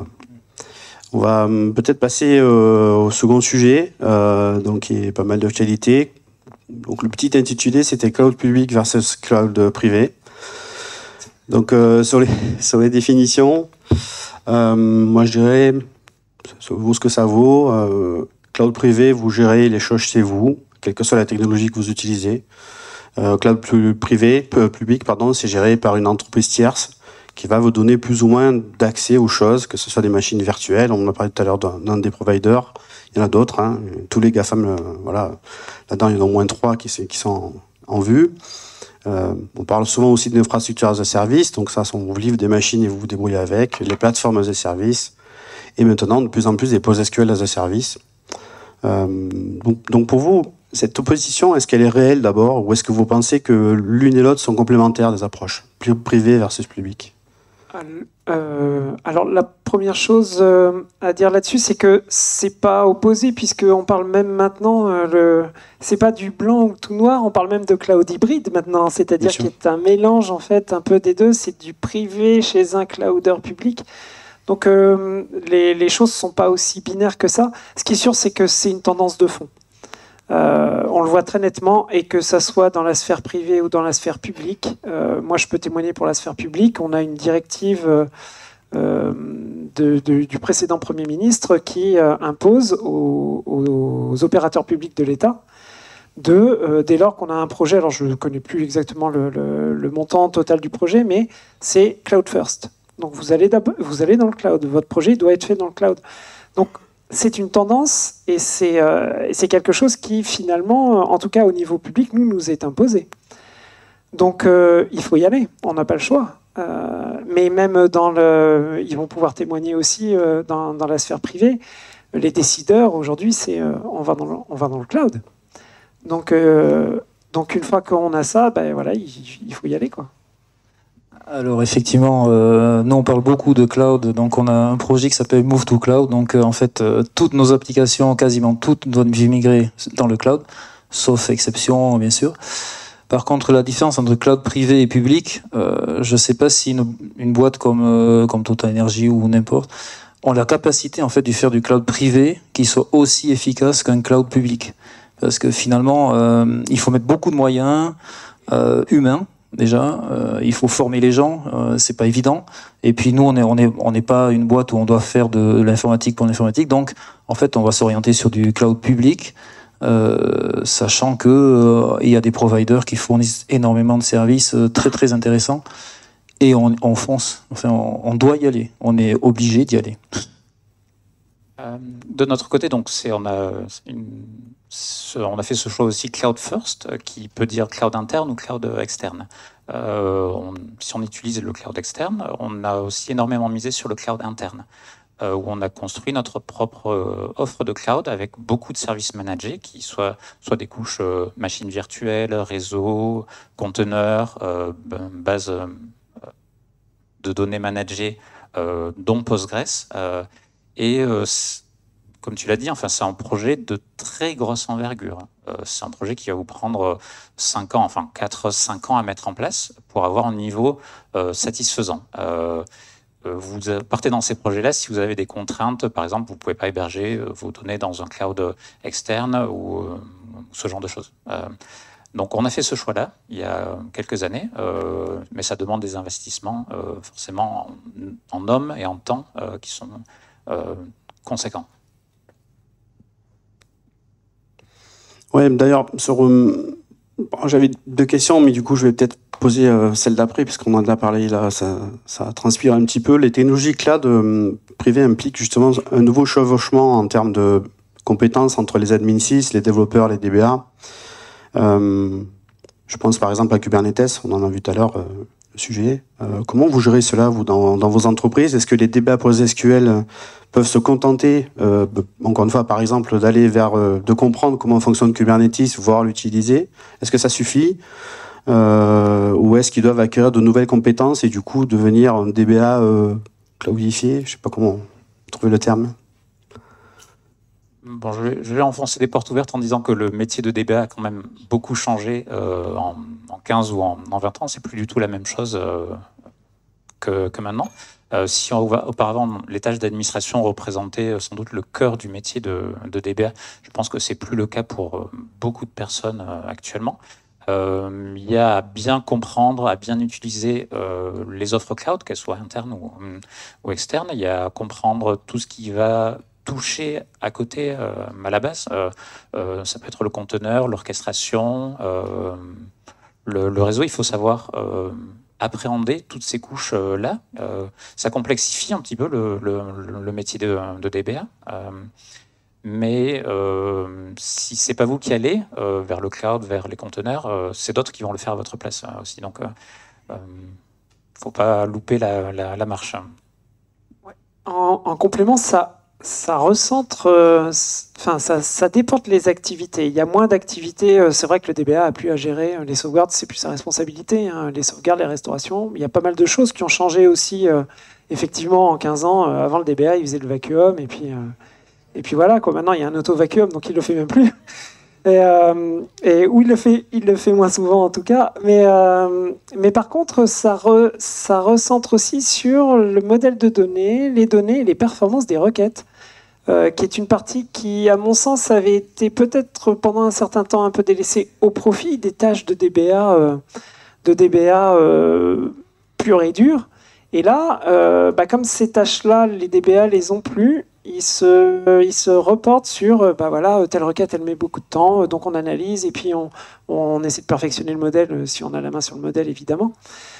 On va euh, peut-être passer euh, au second sujet, euh, donc qui est pas mal d'actualité. Donc le petit intitulé, c'était cloud public versus cloud privé. Donc euh, sur les sur les définitions, euh, moi je dirais, ça vaut ce que ça vaut. Euh, cloud privé, vous gérez les choses chez vous, quelle que soit la technologie que vous utilisez. Euh, cloud privé, public, pardon, c'est géré par une entreprise tierce qui va vous donner plus ou moins d'accès aux choses, que ce soit des machines virtuelles. On en a parlé tout à l'heure d'un, d'un des providers. Il y en a d'autres. Hein. Tous les GAFAM, euh, voilà. Là-dedans, il y en a au moins trois qui, qui sont en, en vue. Euh, on parle souvent aussi d'infrastructures as a service, donc ça, on vous livre des machines et vous vous débrouillez avec, les plateformes as a service, et maintenant de plus en plus des PostgreSQL as a service. Euh, donc, donc pour vous, cette opposition, est-ce qu'elle est réelle d'abord, ou est-ce que vous pensez que l'une et l'autre sont complémentaires des approches, privé versus public? Euh, alors la première chose euh, à dire là-dessus, c'est que c'est pas opposé, puisqu'on parle même maintenant, euh, le... c'est pas du blanc ou tout noir, on parle même de cloud hybride maintenant, c'est-à-dire qu'il y a un mélange en fait un peu des deux, c'est du privé chez un cloudeur public. Donc euh, les, les choses sont pas aussi binaires que ça. Ce qui est sûr, c'est que c'est une tendance de fond. Euh, on le voit très nettement, et que ça soit dans la sphère privée ou dans la sphère publique. Euh, moi, je peux témoigner pour la sphère publique. On a une directive euh, de, de, du précédent Premier ministre qui euh, impose aux, aux opérateurs publics de l'État de, euh, dès lors qu'on a un projet, alors je ne connais plus exactement le, le, le montant total du projet, mais c'est Cloud First. Donc vous allez, vous allez dans le cloud. Votre projet doit être fait dans le cloud. Donc c'est une tendance, et c'est euh, quelque chose qui, finalement, en tout cas au niveau public, nous, nous est imposé. Donc, euh, il faut y aller. On n'a pas le choix. Euh, mais même dans le... Ils vont pouvoir témoigner aussi euh, dans, dans la sphère privée. Les décideurs, aujourd'hui, c'est euh, on, va dans le, on va dans le cloud. Donc, euh, donc une fois qu'on a ça, ben, voilà, il, il faut y aller, quoi. Alors effectivement, euh, nous on parle beaucoup de cloud, donc on a un projet qui s'appelle Move to Cloud, donc euh, en fait euh, toutes nos applications, quasiment toutes, doivent migrer dans le cloud, sauf exception bien sûr. Par contre, la différence entre cloud privé et public, euh, je ne sais pas si une, une boîte comme, euh, comme Total Energy ou n'importe, ont la capacité en fait de faire du cloud privé qui soit aussi efficace qu'un cloud public. Parce que finalement, euh, il faut mettre beaucoup de moyens euh, humains. Déjà, euh, il faut former les gens, euh, c'est pas évident. Et puis nous, on est, on est, on n'est pas une boîte où on doit faire de l'informatique pour l'informatique. Donc, en fait, on va s'orienter sur du cloud public, euh, sachant que euh, il y a des providers qui fournissent énormément de services euh, très très intéressants. Et on, on fonce. Enfin, on, on doit y aller. On est obligé d'y aller. Euh, de notre côté, donc, c'est on a une on a fait ce choix aussi cloud first, qui peut dire cloud interne ou cloud externe. Euh, on, si on utilise le cloud externe, on a aussi énormément misé sur le cloud interne, euh, où on a construit notre propre euh, offre de cloud avec beaucoup de services managés, qui soient soit des couches euh, machines virtuelles, réseaux, conteneurs, euh, bases euh, de données managées, euh, dont Postgres, euh, et euh, comme tu l'as dit, enfin, c'est un projet de très grosse envergure. Euh, c'est un projet qui va vous prendre cinq ans, enfin quatre cinq ans à mettre en place pour avoir un niveau euh, satisfaisant. Euh, vous partez dans ces projets-là si vous avez des contraintes. Par exemple, vous ne pouvez pas héberger vos données dans un cloud externe ou euh, ce genre de choses. Euh, donc, on a fait ce choix-là il y a quelques années, euh, mais ça demande des investissements euh, forcément en, en hommes et en temps euh, qui sont euh, conséquents. Ouais, d'ailleurs, sur, euh, j'avais deux questions, mais du coup, je vais peut-être poser euh, celle d'après, puisqu'on en a parlé là, ça, ça transpire un petit peu. Les technologies cloud euh, privées impliquent justement un nouveau chevauchement en termes de compétences entre les admin sys, les développeurs, les D B A. Euh, je pense par exemple à Kubernetes, on en a vu tout à l'heure euh, le sujet. Euh, comment vous gérez cela, vous, dans, dans vos entreprises? Est-ce que les D B A PostgreSQL peuvent se contenter, euh, encore une fois, par exemple, d'aller vers, euh, de comprendre comment fonctionne Kubernetes, voire l'utiliser? Est-ce que ça suffit? euh, Ou est-ce qu'ils doivent acquérir de nouvelles compétences et du coup devenir un D B A euh, cloudifié? Je ne sais pas comment trouver le terme. Bon, je vais, je vais enfoncer des portes ouvertes en disant que le métier de D B A a quand même beaucoup changé euh, en, en quinze ou en, en vingt ans. C'est plus du tout la même chose euh, que, que maintenant. Euh, si on va, auparavant, les tâches d'administration représentaient sans doute le cœur du métier de, de D B A. Je pense que c'est plus le cas pour euh, beaucoup de personnes euh, actuellement. Euh, il y a à bien comprendre, à bien utiliser euh, les offres cloud, qu'elles soient internes ou, ou externes. Il y a à comprendre tout ce qui va toucher à côté euh, à la base. Euh, euh, ça peut être le conteneur, l'orchestration, euh, le, le réseau. Il faut savoir euh, appréhender toutes ces couches-là. Euh, ça complexifie un petit peu le, le, le métier de, de D B A. Euh, Mais euh, si c'est pas vous qui allez euh, vers le cloud, vers les conteneurs, euh, c'est d'autres qui vont le faire à votre place euh, aussi. Donc, euh, euh, faut pas louper la, la, la marche. Ouais. En, en complément, ça, ça recentre, euh, enfin, ça, ça déporte les activités. Il y a moins d'activités. Euh, c'est vrai que le D B A a plus à gérer euh, les sauvegardes, c'est plus sa responsabilité. Hein, les sauvegardes, les restaurations. Il y a pas mal de choses qui ont changé aussi. Euh, effectivement, en quinze ans, euh, avant le D B A, il faisait le vacuum et puis. Euh, Et puis voilà, quoi. Maintenant il y a un auto-vacuum, donc il le fait même plus. Et, euh, et où il le fait, il le fait moins souvent en tout cas. Mais, euh, mais par contre, ça, re, ça recentre aussi sur le modèle de données, les données et les performances des requêtes, euh, qui est une partie qui, à mon sens, avait été peut-être pendant un certain temps un peu délaissée au profit des tâches de D B A, euh, de D B A euh, pure et dure. Et là, euh, bah, comme ces tâches-là, les D B A les ont plus. Il se, il se reporte sur, bah voilà, telle requête, elle met beaucoup de temps, donc on analyse et puis on, on essaie de perfectionner le modèle, si on a la main sur le modèle, évidemment.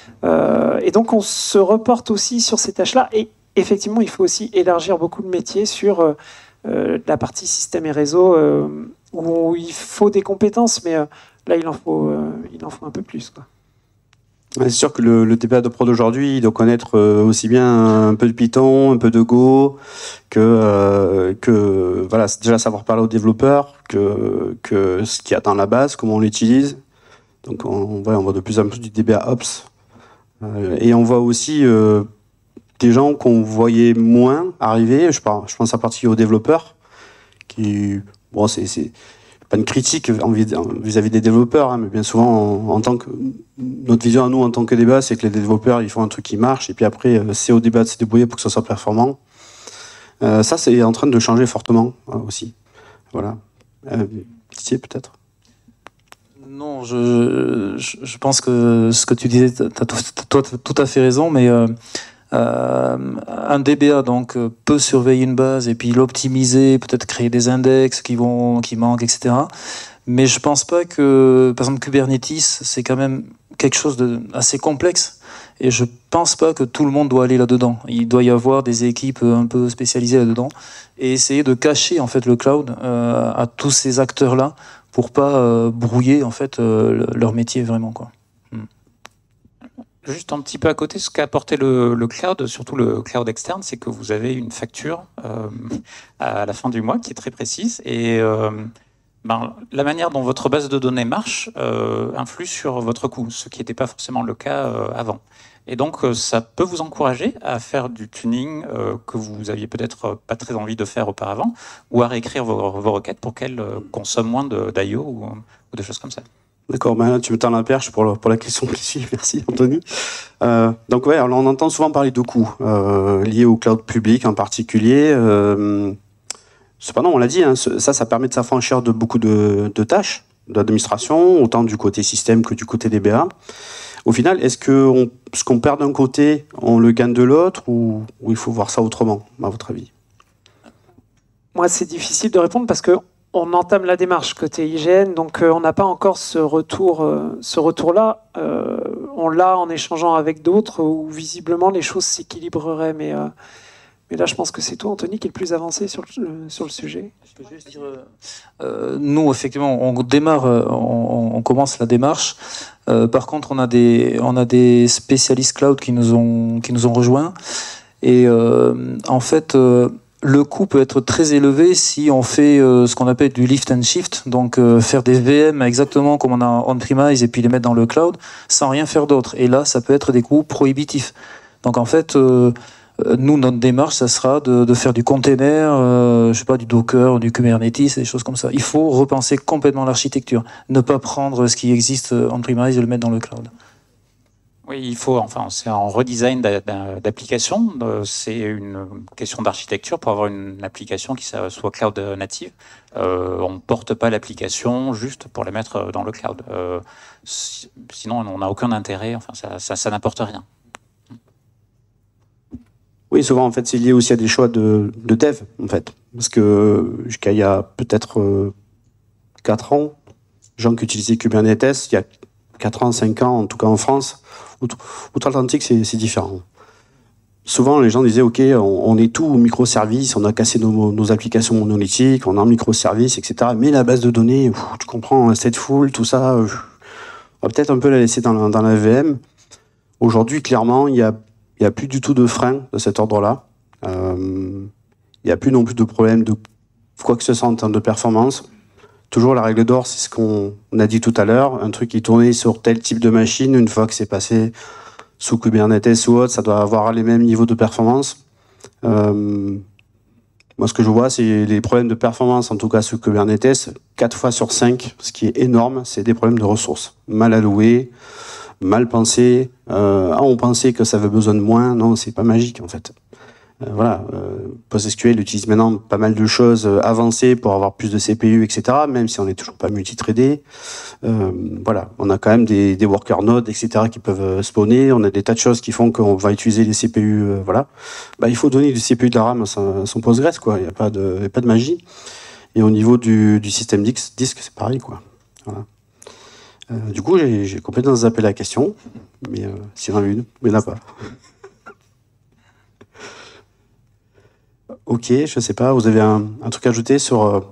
Euh, et donc on se reporte aussi sur ces tâches-là. Et effectivement, il faut aussi élargir beaucoup de métiers sur euh, la partie système et réseau, euh, où il faut des compétences, mais euh, là, il en faut, euh, il en faut un peu plus, quoi. C'est sûr que le, le D B A de prod d'aujourd'hui, il doit connaître euh, aussi bien un peu de Python, un peu de Go, que, euh, que voilà, c'est déjà savoir parler aux développeurs, que, que ce qu'il y a dans la base, comment on l'utilise. Donc on, ouais, on voit de plus en plus du D B A Ops. Euh, et on voit aussi euh, des gens qu'on voyait moins arriver. Je, parle, je pense en particulier aux développeurs, qui, bon, c'est... c'est pas une critique vis-à-vis des développeurs, hein, mais bien souvent, en, en tant que notre vision à nous en tant que débat, c'est que les développeurs ils font un truc qui marche, et puis après c'est au débat de se débrouiller pour que ça soit performant. Euh, ça, c'est en train de changer fortement euh, aussi. Voilà. Euh, Didier, peut-être. Non, je, je, je pense que ce que tu disais, tu as tout, tout à fait raison, mais euh, euh, un D B A donc peut surveiller une base et puis l'optimiser, peut-être créer des index qui vont, qui manquent, et cetera. Mais je pense pas que, par exemple, Kubernetes, c'est quand même quelque chose de assez complexe. Et je pense pas que tout le monde doit aller là-dedans. Il doit y avoir des équipes un peu spécialisées là-dedans et essayer de cacher en fait le cloud euh, à tous ces acteurs-là pour pas euh, brouiller en fait euh, leur métier vraiment, quoi. Juste un petit peu à côté, ce qu'a apporté le, le cloud, surtout le cloud externe, c'est que vous avez une facture euh, à la fin du mois qui est très précise. Et euh, ben, la manière dont votre base de données marche euh, influe sur votre coût, ce qui n'était pas forcément le cas euh, avant. Et donc, euh, ça peut vous encourager à faire du tuning euh, que vous aviez peut-être pas très envie de faire auparavant, ou à réécrire vos, vos requêtes pour qu'elles euh, consomment moins d'I O ou, ou de choses comme ça. D'accord, ben là, tu me tends la perche pour, le, pour la question qui suit. Merci, Anthony. Euh, donc, ouais, alors, on entend souvent parler de coûts euh, liés au cloud public en particulier. Euh, cependant, on l'a dit, hein, ça, ça permet de s'affranchir de beaucoup de, de tâches d'administration, autant du côté système que du côté D B A. Au final, est-ce que on, ce qu'on perd d'un côté, on le gagne de l'autre, ou, ou il faut voir ça autrement, à votre avis? Moi, c'est difficile de répondre parce que on entame la démarche côté I G N, donc euh, on n'a pas encore ce retour, euh, ce retour-là. Euh, on l'a en échangeant avec d'autres où visiblement les choses s'équilibreraient. Mais, euh, mais là, je pense que c'est toi, Anthony, qui est le plus avancé sur le, sur le sujet. Je peux juste dire, euh, nous, effectivement, on démarre, on, on commence la démarche. Euh, par contre, on a des, on a des spécialistes cloud qui nous ont, qui nous ont rejoints. Et euh, en fait, euh, le coût peut être très élevé si on fait euh, ce qu'on appelle du lift and shift, donc euh, faire des V M exactement comme on a on-premise et puis les mettre dans le cloud sans rien faire d'autre. Et là, ça peut être des coûts prohibitifs. Donc en fait, euh, nous, notre démarche, ça sera de, de faire du container, euh, je sais pas, du Docker, du Kubernetes, des choses comme ça. Il faut repenser complètement l'architecture, ne pas prendre ce qui existe on-premise et le mettre dans le cloud. Oui, il faut, enfin, c'est un redesign d'application. C'est une question d'architecture pour avoir une application qui soit cloud native. Euh, on ne porte pas l'application juste pour la mettre dans le cloud. Euh, sinon, on n'a aucun intérêt. Enfin, ça, ça, ça n'apporte rien. Oui, souvent, en fait, c'est lié aussi à des choix de, de dev, en fait. Parce que jusqu'à il y a peut-être euh, quatre ans, gens qui utilisaient Kubernetes, il y a quatre ans, cinq ans, en tout cas en France, outre-Atlantique, c'est différent. souvent les gens disaient ok, on, on est tout microservices, on a cassé nos, nos applications monolithiques, on est en microservices, et cetera. Mais la base de données, pff, tu comprends, stateful, tout ça, euh, on va peut-être un peu la laisser dans la, dans la V M. Aujourd'hui, clairement, il y a, il y a plus du tout de frein de cet ordre-là. Euh, il n'y a plus non plus de problème de quoi que ce soit en termes de performance. Toujours la règle d'or, c'est ce qu'on a dit tout à l'heure, un truc qui tournait sur tel type de machine, une fois que c'est passé sous Kubernetes ou autre, ça doit avoir les mêmes niveaux de performance. Euh, moi, ce que je vois, c'est les problèmes de performance, en tout cas sous Kubernetes, quatre fois sur cinq, ce qui est énorme, c'est des problèmes de ressources. Mal alloués, mal pensés. Euh, ah, on pensait que ça avait besoin de moins. Non, c'est pas magique, en fait. Euh, voilà, euh, PostgreSQL utilise maintenant pas mal de choses euh, avancées pour avoir plus de C P U, et cetera, même si on n'est toujours pas multithreadé. Euh, voilà, on a quand même des, des worker nodes, et cetera, qui peuvent euh, spawner. On a des tas de choses qui font qu'on va utiliser les C P U. Euh, voilà, bah, il faut donner du C P U de la RAM à son, à son Postgres, quoi. Il n'y a pas de, il y a pas de magie. Et au niveau du, du système disque, disque c'est pareil, quoi. Voilà. Euh, du coup, j'ai, j'ai complètement zappé la question, mais euh, s'il y en a une, mais il n'y en a pas. Ok, je sais pas, vous avez un, un truc à ajouter sur... Euh...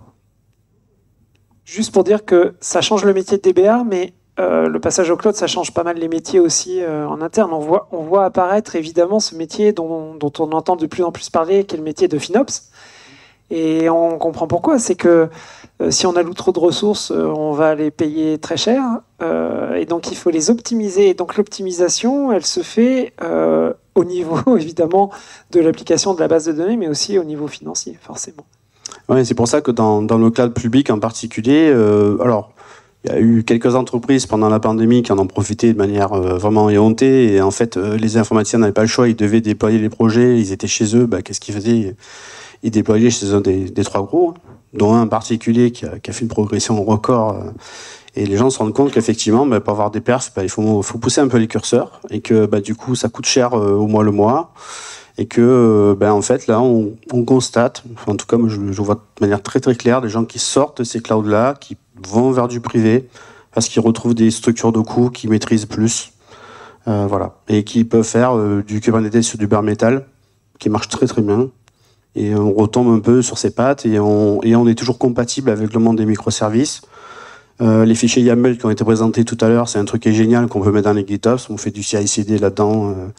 Juste pour dire que ça change le métier de D B A, mais euh, le passage au cloud, ça change pas mal les métiers aussi euh, en interne. On voit, on voit apparaître évidemment ce métier dont, dont on entend de plus en plus parler, qui est le métier de FinOps. Et on comprend pourquoi. C'est que euh, si on alloue trop de ressources, euh, on va les payer très cher. Euh, et donc il faut les optimiser. Et donc l'optimisation, elle se fait euh, au niveau évidemment de l'application de la base de données, mais aussi au niveau financier, forcément. Ouais, c'est pour ça que dans, dans le cloud public en particulier, euh, alors il y a eu quelques entreprises pendant la pandémie qui en ont profité de manière euh, vraiment éhontée. Et en fait, euh, les informaticiens n'avaient pas le choix, ils devaient déployer les projets, ils étaient chez eux. Bah, qu'est-ce qu'ils faisaient? Ils déployaient chez un des, des trois gros, dont un en particulier qui a, qui a fait une progression record. Euh, et les gens se rendent compte qu'effectivement, bah, pour avoir des perfs, bah, il faut, faut pousser un peu les curseurs. Et que bah, du coup, ça coûte cher euh, au mois le mois. Et que, ben, en fait, là, on, on constate, enfin, en tout cas, moi, je, je vois de manière très très claire des gens qui sortent de ces clouds-là, qui vont vers du privé, parce qu'ils retrouvent des structures de coûts qu'ils maîtrisent plus, euh, voilà, et qui peuvent faire euh, du Kubernetes sur du bare metal, qui marche très très bien, et on retombe un peu sur ses pattes, et on, et on est toujours compatible avec le monde des microservices. Euh, les fichiers YAML qui ont été présentés tout à l'heure, c'est un truc qui est génial, qu'on peut mettre dans les GitOps, on fait du C I C D là-dedans. Euh,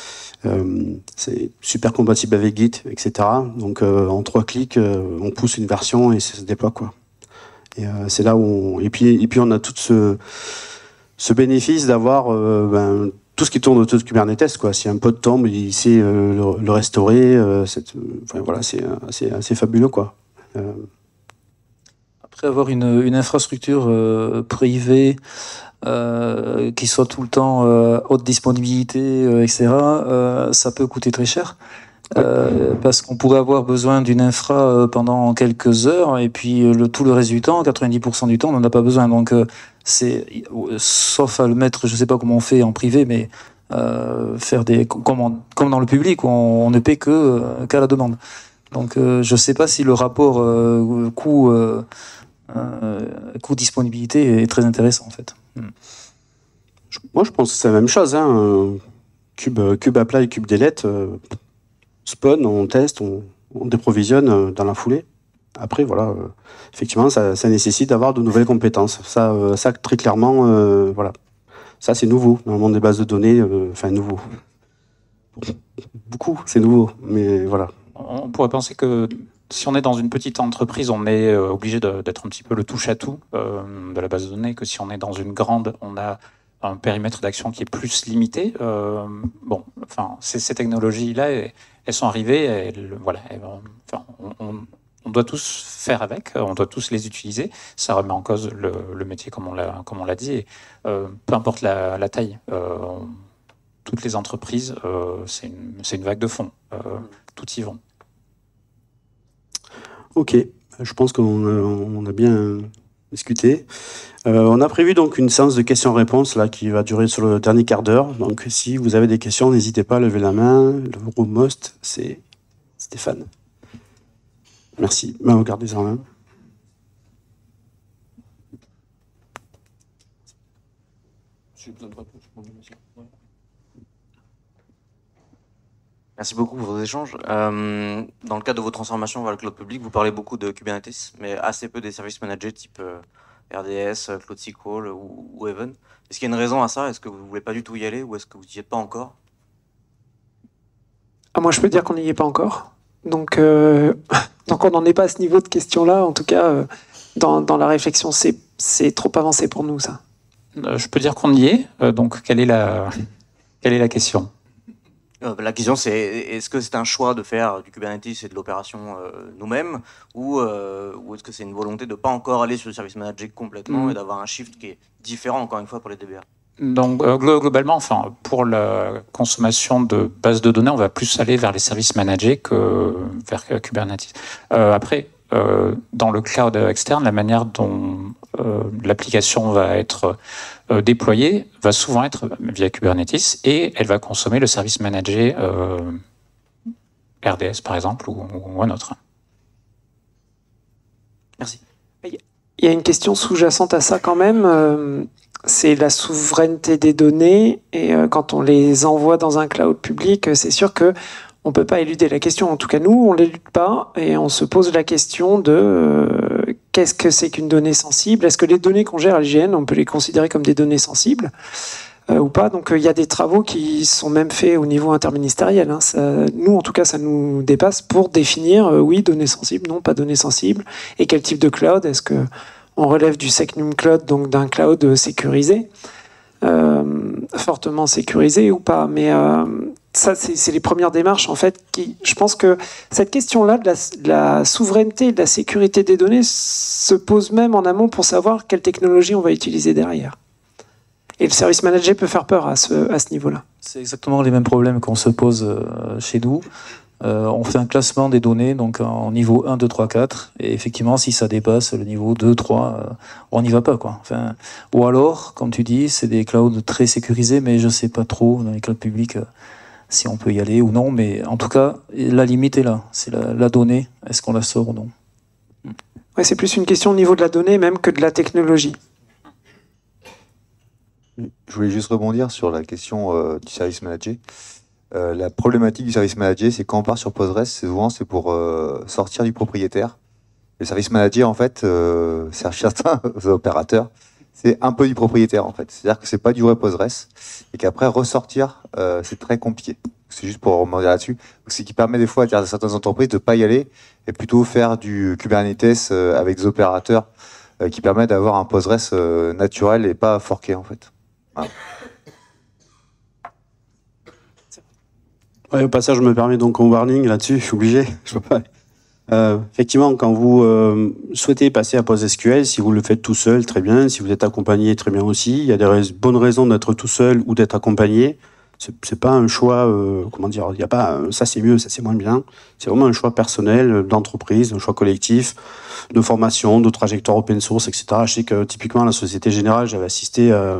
Euh, c'est super compatible avec Git, et cetera. Donc euh, en trois clics, euh, on pousse une version et ça se déploie, quoi. Et euh, c'est là où on... et puis et puis on a tout ce ce bénéfice d'avoir euh, ben, tout ce qui tourne autour de Kubernetes, quoi. Si un pod tombe, il sait euh, le, le restaurer. Euh, cette... enfin, voilà, c'est assez, assez fabuleux, quoi. Euh... Après avoir une, une infrastructure euh, privée. Euh, qui soit tout le temps euh, haute disponibilité, euh, et cetera, euh, ça peut coûter très cher. Euh, parce qu'on pourrait avoir besoin d'une infra euh, pendant quelques heures et puis euh, le, tout le reste du temps, quatre-vingt-dix pour cent du temps, on n'en a pas besoin. Donc, euh, c'est, sauf à le mettre, je ne sais pas comment on fait en privé, mais euh, faire des comme, en, comme dans le public, où on, on ne paie que euh, qu'à la demande. Donc, euh, je ne sais pas si le rapport euh, coût euh, euh, coût disponibilité est très intéressant en fait. Hmm. Moi, je pense que c'est la même chose. Hein. Cube, cube apply, cube delete, euh, spawn, on teste, on, on déprovisionne euh, dans la foulée. Après, voilà, euh, effectivement, ça, ça nécessite d'avoir de nouvelles compétences. Ça, euh, ça très clairement, euh, voilà. Ça, c'est nouveau dans le monde des bases de données. Euh, enfin, nouveau. Beaucoup, c'est nouveau. Mais voilà. On pourrait penser que si on est dans une petite entreprise, on est euh, obligé de, d'être un petit peu le touche-à-tout euh, de la base de données, que si on est dans une grande, on a un périmètre d'action qui est plus limité. Euh, bon, enfin, ces, ces technologies-là, elles, elles sont arrivées, elles, voilà, elles, enfin, on, on, on doit tous faire avec, on doit tous les utiliser. Ça remet en cause le, le métier, comme on l'a, comme on l'a dit, et, euh, peu importe la, la taille. Euh, on, toutes les entreprises, euh, c'est une, c'est une vague de fond. Euh, tout y vont. Ok, je pense qu'on a, on a bien discuté. Euh, on a prévu donc une séance de questions-réponses là qui va durer sur le dernier quart d'heure. Donc si vous avez des questions, n'hésitez pas à lever la main. Le room host, c'est Stéphane. Merci. Ben, regardez ça en main. Merci beaucoup pour vos échanges. Euh, dans le cadre de vos transformations vers le cloud public, vous parlez beaucoup de Kubernetes, mais assez peu des services managés type euh, R D S, Cloud S Q L ou, ou Even. Est-ce qu'il y a une raison à ça? Est-ce que vous ne voulez pas du tout y aller ou est-ce que vous n'y êtes pas encore? Ah, moi, je peux dire qu'on n'y est pas encore. Donc, euh, donc on n'en est pas à ce niveau de question-là. En tout cas, euh, dans, dans la réflexion, c'est, c'est trop avancé pour nous, ça. Euh, je peux dire qu'on y est. Euh, donc, quelle est la, quelle est la question? Euh, la question, c'est est-ce que c'est un choix de faire du Kubernetes et de l'opération euh, nous-mêmes ou, euh, ou est-ce que c'est une volonté de ne pas encore aller sur le service managé complètement mmh. et d'avoir un shift qui est différent, encore une fois, pour les D B A? Donc, euh, globalement, enfin, pour la consommation de bases de données, on va plus aller vers les services managés que vers Kubernetes. Euh, après, euh, dans le cloud externe, la manière dont euh, l'application va être euh, déployée va souvent être via Kubernetes et elle va consommer le service managé euh, R D S, par exemple, ou, ou un autre. Merci. Il y a une question sous-jacente à ça quand même. Euh, c'est la souveraineté des données. Et euh, quand on les envoie dans un cloud public, c'est sûr que on peut pas éluder la question. En tout cas, nous, on l'élude pas et on se pose la question de euh, qu'est-ce que c'est qu'une donnée sensible? Est-ce que les données qu'on gère à l'I G N, on peut les considérer comme des données sensibles euh, ou pas? Donc, il euh, y a des travaux qui sont même faits au niveau interministériel. Hein. Ça, nous, en tout cas, ça nous dépasse pour définir euh, oui, données sensibles, non, pas données sensibles, et quel type de cloud. Est-ce que on relève du Secnum Cloud, donc d'un cloud sécurisé, euh, fortement sécurisé ou pas? Mais euh, ça, c'est, c'est les premières démarches, en fait, qui, je pense que cette question-là de la, de la souveraineté et de la sécurité des données se pose même en amont pour savoir quelle technologie on va utiliser derrière. Et le service manager peut faire peur à ce, à ce niveau-là. C'est exactement les mêmes problèmes qu'on se pose euh, chez nous. Euh, on fait un classement des données donc en niveau un, deux, trois, quatre, et effectivement, si ça dépasse le niveau deux, trois, euh, on n'y va pas, quoi. Enfin, ou alors, comme tu dis, c'est des clouds très sécurisés, mais je ne sais pas trop dans les clouds publics euh, si on peut y aller ou non, mais en tout cas, la limite est là, c'est la, la donnée, est-ce qu'on la sort ou non? Ouais, c'est plus une question au niveau de la donnée même que de la technologie. Je voulais juste rebondir sur la question euh, du service manager. Euh, la problématique du service manager, c'est quand on part sur Postgres, c'est souvent c'est pour euh, sortir du propriétaire. Le service manager, en fait, euh, c'est certains opérateurs, c'est un peu du propriétaire, en fait. C'est-à-dire que c'est pas du vrai Postgres et qu'après ressortir, euh, c'est très compliqué. C'est juste pour rebondir là-dessus. C'est qui permet des fois à certaines entreprises de pas y aller et plutôt faire du Kubernetes euh, avec des opérateurs euh, qui permettent d'avoir un Postgres euh, naturel et pas forqué, en fait. Voilà. Ouais, au passage, je me permets donc un warning là-dessus, je suis obligé. Je peux pas. Euh, effectivement, quand vous euh, souhaitez passer à PostgreSQL, si vous le faites tout seul, très bien. Si vous êtes accompagné, très bien aussi. Il y a des rais- bonnes raisons d'être tout seul ou d'être accompagné. C'est, c'est pas un choix, euh, comment dire, il y a pas euh, ça c'est mieux, ça c'est moins bien. C'est vraiment un choix personnel euh, d'entreprise, un choix collectif, de formation, de trajectoire open source, et cetera. Je sais que typiquement à la Société Générale, j'avais assisté à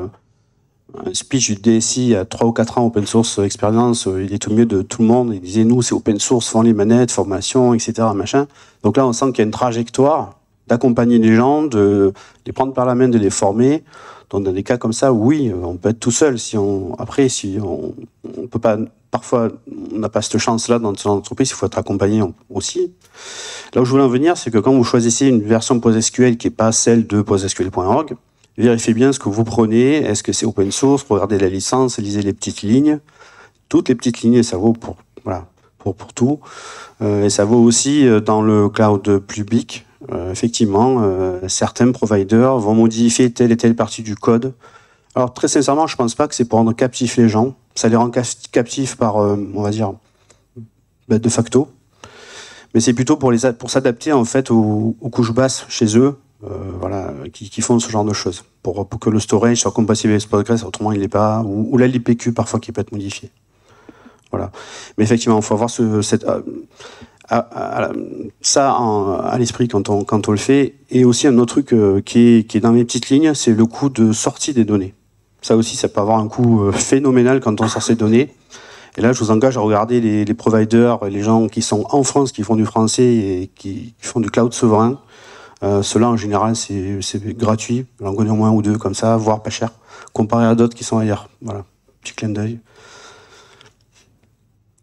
un speech du D S I il y a trois ou quatre ans, open source expérience, il est au mieux de tout le monde. Il disait, nous, c'est open source, font les manettes, formation, et cetera. Machin. Donc là, on sent qu'il y a une trajectoire d'accompagner les gens, de les prendre par la main, de les former. Donc dans des cas comme ça, oui, on peut être tout seul. Si on, après, si on, on peut pas, parfois, on n'a pas cette chance-là dans son entreprise, il faut être accompagné aussi. Là où je voulais en venir, c'est que quand vous choisissez une version PostgreSQL qui n'est pas celle de postgresql point org, vérifiez bien ce que vous prenez. Est-ce que c'est open source? Regardez la licence, lisez les petites lignes. Toutes les petites lignes, ça vaut pour, voilà, pour, pour tout. Euh, et ça vaut aussi dans le cloud public. Euh, effectivement, euh, certains providers vont modifier telle et telle partie du code. Alors, très sincèrement, je ne pense pas que c'est pour rendre captifs les gens. Ça les rend captifs par, euh, on va dire, bah, de facto. Mais c'est plutôt pour, les, pour s'adapter en fait aux, aux couches basses chez eux. Euh, voilà, qui, qui font ce genre de choses pour, pour que le storage soit compatible avec Postgres, autrement il n'est pas, ou, ou la L I P Q parfois qui peut être modifiée. Voilà. Mais effectivement, il faut avoir ce, cette, euh, à, à, ça en, à l'esprit quand on, quand on le fait. Et aussi un autre truc euh, qui, est, qui est dans les petites lignes, c'est le coût de sortie des données. Ça aussi, ça peut avoir un coût euh, phénoménal quand on sort ces données. Et là, je vous engage à regarder les, les providers, les gens qui sont en France, qui font du français et qui, qui font du cloud souverain. Euh, Cela en général c'est, c'est gratuit, j'en connais au moins un ou deux comme ça, voire pas cher, comparé à d'autres qui sont ailleurs. Voilà, petit clin d'œil.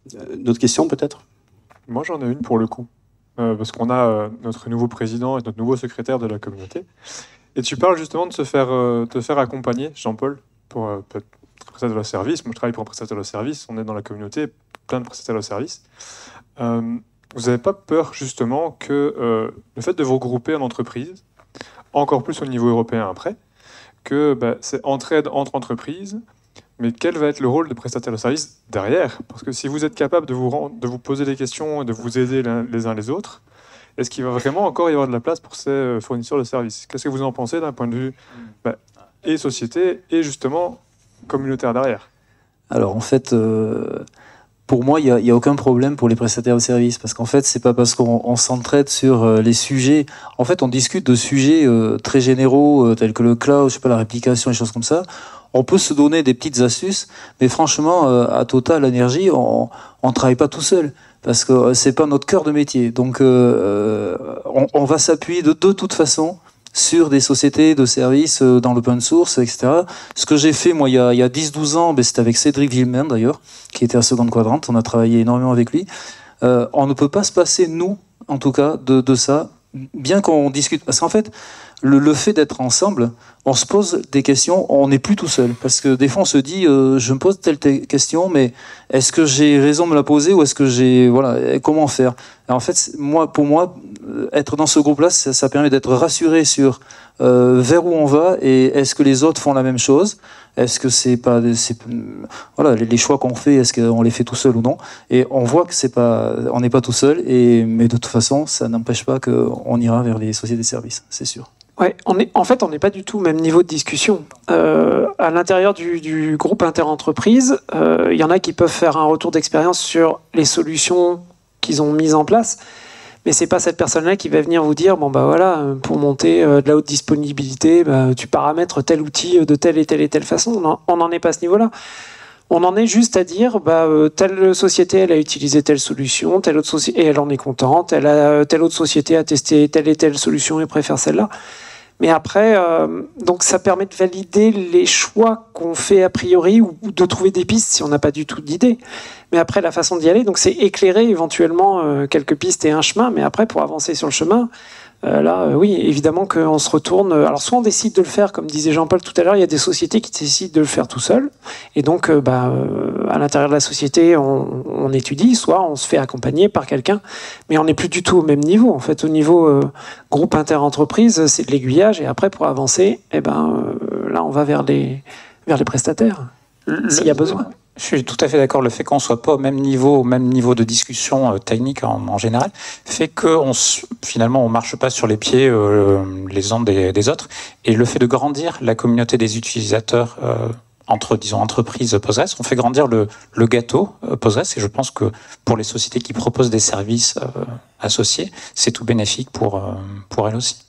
D'autres questions peut-être? Moi j'en ai une pour le coup, euh, parce qu'on a euh, notre nouveau président et notre nouveau secrétaire de la communauté. Et tu parles justement de se faire, euh, te faire accompagner, Jean-Paul, pour euh, être prestataire de service. Moi je travaille pour un prestataire de service, on est dans la communauté, plein de prestataires de service. Euh, vous n'avez pas peur justement que euh, le fait de vous regrouper en entreprise, encore plus au niveau européen après, que bah, c'est entraide entre entreprises, mais quel va être le rôle de prestataire de service derrière? Parce que si vous êtes capable de vous, rendre, de vous poser des questions et de vous aider les uns les autres, est-ce qu'il va vraiment encore y avoir de la place pour ces fournisseurs de services? Qu'est-ce que vous en pensez d'un point de vue bah, et société et justement communautaire derrière? Alors en fait, euh, pour moi, il n'y a, y a aucun problème pour les prestataires de services, parce qu'en fait, c'est pas parce qu'on on s'entraide sur euh, les sujets. En fait, on discute de sujets euh, très généraux, euh, tels que le cloud, je sais pas, la réplication, des choses comme ça. On peut se donner des petites astuces, mais franchement, euh, à Total Energy, on ne travaille pas tout seul, parce que euh, c'est pas notre cœur de métier. Donc, euh, on, on va s'appuyer de, de toute façon sur des sociétés de services euh, dans l'open source, et cetera. Ce que j'ai fait, moi, il y a, il y a dix douze ans, ben, c'était avec Cédric Villemin, d'ailleurs, qui était à Seconde Quadrante. On a travaillé énormément avec lui. Euh, on ne peut pas se passer, nous, en tout cas, de, de ça, bien qu'on discute. Parce qu'en fait, le, le fait d'être ensemble, on se pose des questions, on n'est plus tout seul. Parce que des fois, on se dit, euh, je me pose telle, telle question, mais est-ce que j'ai raison de me la poser ou est-ce que j'ai... Voilà, comment faire? Et en fait, moi, pour moi, être dans ce groupe-là, ça, ça permet d'être rassuré sur euh, vers où on va et est-ce que les autres font la même chose? Est-ce que c'est pas... C'est, voilà, les, les choix qu'on fait, est-ce qu'on les fait tout seul ou non? Et on voit que c'est pas, on n'est pas tout seul, et, mais de toute façon, ça n'empêche pas qu'on ira vers les sociétés de services, c'est sûr. Ouais, on est, en fait, on n'est pas du tout au même niveau de discussion. Euh, à l'intérieur du, du groupe interentreprise, il euh, y en a qui peuvent faire un retour d'expérience sur les solutions qu'ils ont mises en place, mais c'est pas cette personne-là qui va venir vous dire, bon bah voilà, pour monter euh, de la haute disponibilité, bah, tu paramètres tel outil de telle et telle et telle façon. On n'en est pas à ce niveau-là. On en est juste à dire, bah, euh, telle société, elle a utilisé telle solution, telle autre société, et elle en est contente. Elle a, telle autre société a testé telle et telle solution et préfère celle-là. Mais après, euh, donc ça permet de valider les choix qu'on fait a priori ou de trouver des pistes si on n'a pas du tout d'idée. Mais après, la façon d'y aller, donc c'est éclairer éventuellement euh, quelques pistes et un chemin. Mais après, pour avancer sur le chemin, euh, là, euh, oui, évidemment qu'on se retourne. Alors, soit on décide de le faire, comme disait Jean-Paul tout à l'heure, il y a des sociétés qui décident de le faire tout seul. Et donc, euh, bah, euh, à l'intérieur de la société, on, on étudie, soit on se fait accompagner par quelqu'un. Mais on n'est plus du tout au même niveau. En fait, au niveau euh, groupe interentreprise, c'est de l'aiguillage. Et après, pour avancer, eh ben, euh, là, on va vers les, vers les prestataires, s'il y a besoin. Je suis tout à fait d'accord. Le fait qu'on soit pas au même niveau, au même niveau de discussion euh, technique en, en général, fait que on, finalement on marche pas sur les pieds euh, les uns des, des autres. Et le fait de grandir la communauté des utilisateurs euh, entre, disons, entreprises Postgres, on fait grandir le, le gâteau euh, Postgres. Et je pense que pour les sociétés qui proposent des services euh, associés, c'est tout bénéfique pour euh, pour elles aussi.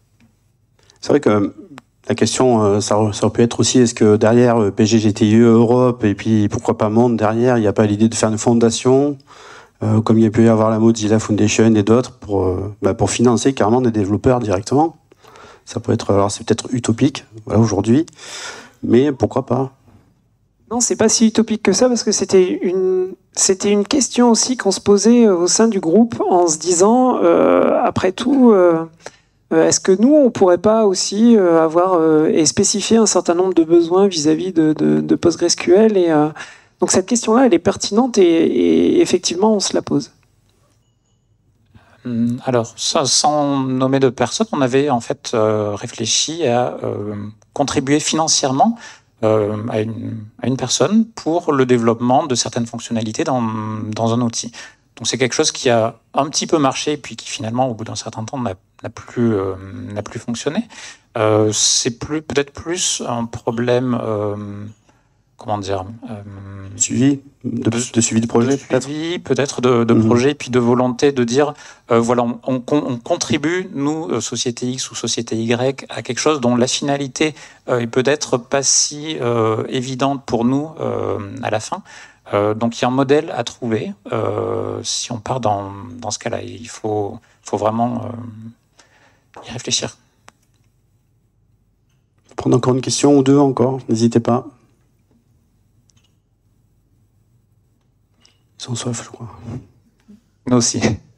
C'est vrai que la question, ça aurait pu être aussi, est-ce que derrière P G G T I E Europe, et puis pourquoi pas Monde derrière, il n'y a pas l'idée de faire une fondation, euh, comme il y a pu y avoir la Mozilla Foundation et d'autres, pour, euh, bah, pour financer carrément des développeurs directement. Ça peut être, alors c'est peut-être utopique, voilà, aujourd'hui, mais pourquoi pas? Non, c'est pas si utopique que ça, parce que c'était une, c'était une question aussi qu'on se posait au sein du groupe, en se disant, euh, après tout... Euh, Est-ce que nous, on ne pourrait pas aussi euh, avoir euh, et spécifier un certain nombre de besoins vis-à-vis de, de, de PostgreSQL et, euh, donc cette question-là, elle est pertinente et, et effectivement, on se la pose. Alors, sans nommer de personne, on avait en fait euh, réfléchi à euh, contribuer financièrement euh, à, une, à une personne pour le développement de certaines fonctionnalités dans, dans un outil. Donc c'est quelque chose qui a un petit peu marché, puis qui finalement, au bout d'un certain temps, n'a n'a plus euh, n'a plus fonctionné. Euh, c'est plus peut-être plus un problème, euh, comment dire, euh, suivi de, de suivi de projet, peut-être. Suivi peut-être de, de mmh. projet, puis de volonté de dire, euh, voilà, on, on, on contribue nous, euh, société X ou société Y, à quelque chose dont la finalité euh, est peut-être pas si euh, évidente pour nous euh, à la fin. Euh, donc il y a un modèle à trouver. Euh, si on part dans dans ce cas-là, il faut faut vraiment euh, y réfléchir. Prendre encore une question ou deux encore, n'hésitez pas. Ils sont soif, je crois. Nous aussi.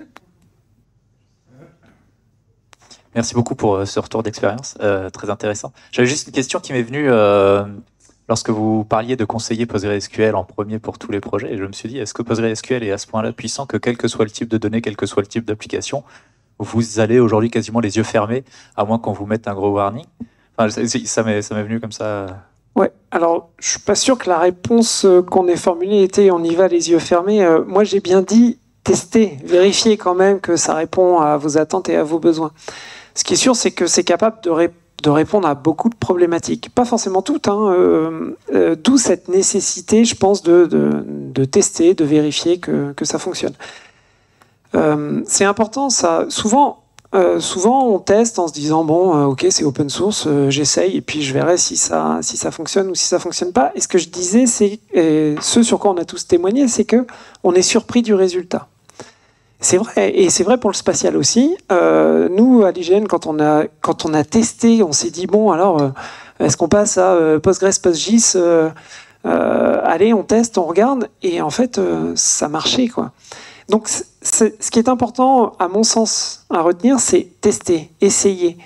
Merci beaucoup pour euh, ce retour d'expérience, euh, très intéressant. J'avais juste une question qui m'est venue euh, lorsque vous parliez de conseiller PostgreSQL en premier pour tous les projets. Et je me suis dit, est-ce que PostgreSQL est à ce point-là puissant que quel que soit le type de données, quel que soit le type d'application, vous allez aujourd'hui quasiment les yeux fermés, à moins qu'on vous mette un gros warning? Enfin, ça m'est ça m'est venu comme ça. Ouais, alors je suis pas sûr que la réponse qu'on ait formulée était on y va les yeux fermés. Euh, moi j'ai bien dit tester, vérifier quand même que ça répond à vos attentes et à vos besoins. Ce qui est sûr, c'est que c'est capable de, ré de répondre à beaucoup de problématiques. Pas forcément toutes, hein, euh, euh, d'où cette nécessité, je pense, de, de, de tester, de vérifier que, que ça fonctionne. Euh, c'est important, ça. Souvent, euh, souvent, on teste en se disant, bon, euh, ok, c'est open source, euh, j'essaye, et puis je verrai si ça, si ça fonctionne ou si ça fonctionne pas. Et ce que je disais, c'est, et ce sur quoi on a tous témoigné, c'est que on est surpris du résultat. C'est vrai, et c'est vrai pour le spatial aussi. Euh, nous, à l'I G N, quand on a, quand on a testé, on s'est dit, bon, alors, euh, est-ce qu'on passe à euh, Postgres, PostGIS euh, euh, Allez, on teste, on regarde, et en fait, euh, ça marchait, quoi. Donc, c'est, ce qui est important, à mon sens, à retenir, c'est tester, essayer.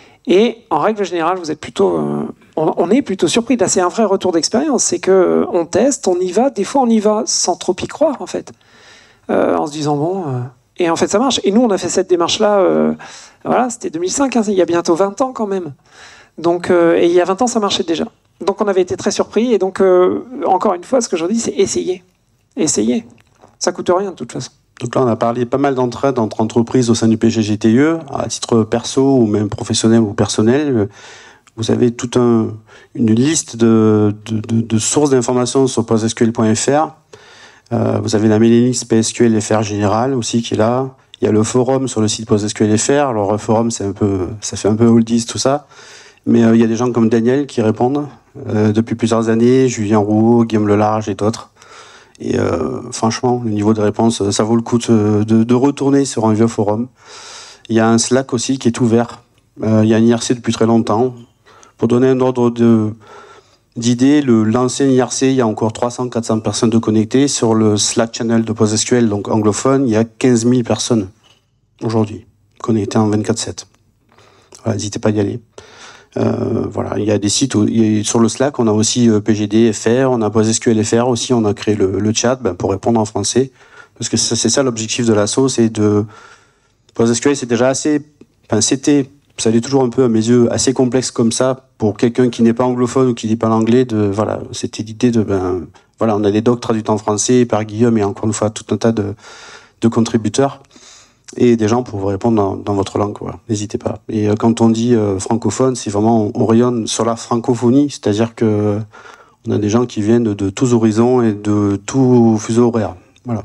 Et en règle générale, vous êtes plutôt, euh, on, on est plutôt surpris. Là, c'est un vrai retour d'expérience. C'est que euh, on teste, on y va. Des fois, on y va sans trop y croire, en fait. Euh, en se disant bon, euh, et en fait ça marche. Et nous on a fait cette démarche-là, euh, voilà, c'était deux mille cinq, hein, il y a bientôt vingt ans quand même. Donc, euh, et il y a vingt ans ça marchait déjà. Donc on avait été très surpris. Et donc euh, encore une fois, ce que je dis, c'est essayer, essayer. Ça coûte rien de toute façon. Donc là on a parlé pas mal d'entraide entre entreprises au sein du P G G T I E, à titre perso ou même professionnel ou personnel. Vous avez toute un, une liste de, de, de, de sources d'informations sur PostgreSQL point F R. Euh, vous avez la mailing list P S Q L F R générale aussi qui est là. Il y a le forum sur le site PostgreSQL F R. Alors le forum, c'est un peu, ça fait un peu oldies tout ça, mais euh, il y a des gens comme Daniel qui répondent euh, depuis plusieurs années, Julien Rouault, Guillaume Lelarge et d'autres. Et euh, franchement, le niveau de réponse, ça vaut le coup de, de, de retourner sur un vieux forum. Il y a un Slack aussi qui est ouvert. Euh, il y a un I R C depuis très longtemps. Pour donner un ordre de d'idée, le, l'ancien I R C, il y a encore trois cents à quatre cents personnes de connectées. Sur le Slack channel de PostgreSQL, donc anglophone, il y a quinze mille personnes aujourd'hui connectées en vingt-quatre sept. Voilà, n'hésitez pas à y aller. Euh, voilà, il y a des sites où, il y a, sur le Slack, on a aussi euh, P G D F R, on a PostgreSQL F R aussi, on a créé le, le chat ben, pour répondre en français. Parce que ça, c'est ça l'objectif de l'asso, c'est de... PostgreSQL, c'est déjà assez... Enfin, c'était... Ça l'est toujours un peu, à mes yeux, assez complexe comme ça, pour quelqu'un qui n'est pas anglophone ou qui n'est pas l'anglais, de, voilà, c'était l'idée de, ben, voilà, on a des docs traduits en français par Guillaume et encore une fois, tout un tas de, de contributeurs et des gens pour vous répondre dans, dans votre langue, voilà. N'hésitez pas. Et euh, quand on dit euh, francophone, c'est vraiment, on, on rayonne sur la francophonie, c'est-à-dire que on a des gens qui viennent de, de tous horizons et de tout fuseau horaire, voilà.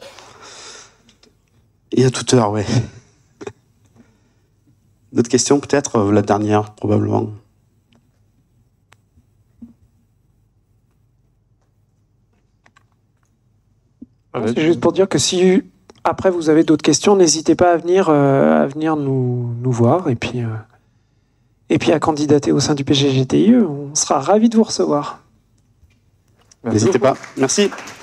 Et à toute heure, ouais. D'autres questions peut-être? La dernière, probablement. C'est juste pour dire que si après vous avez d'autres questions, n'hésitez pas à venir, euh, à venir nous, nous voir et puis, euh, et puis à candidater au sein du P G G T I E. On sera ravis de vous recevoir. N'hésitez pas. Merci.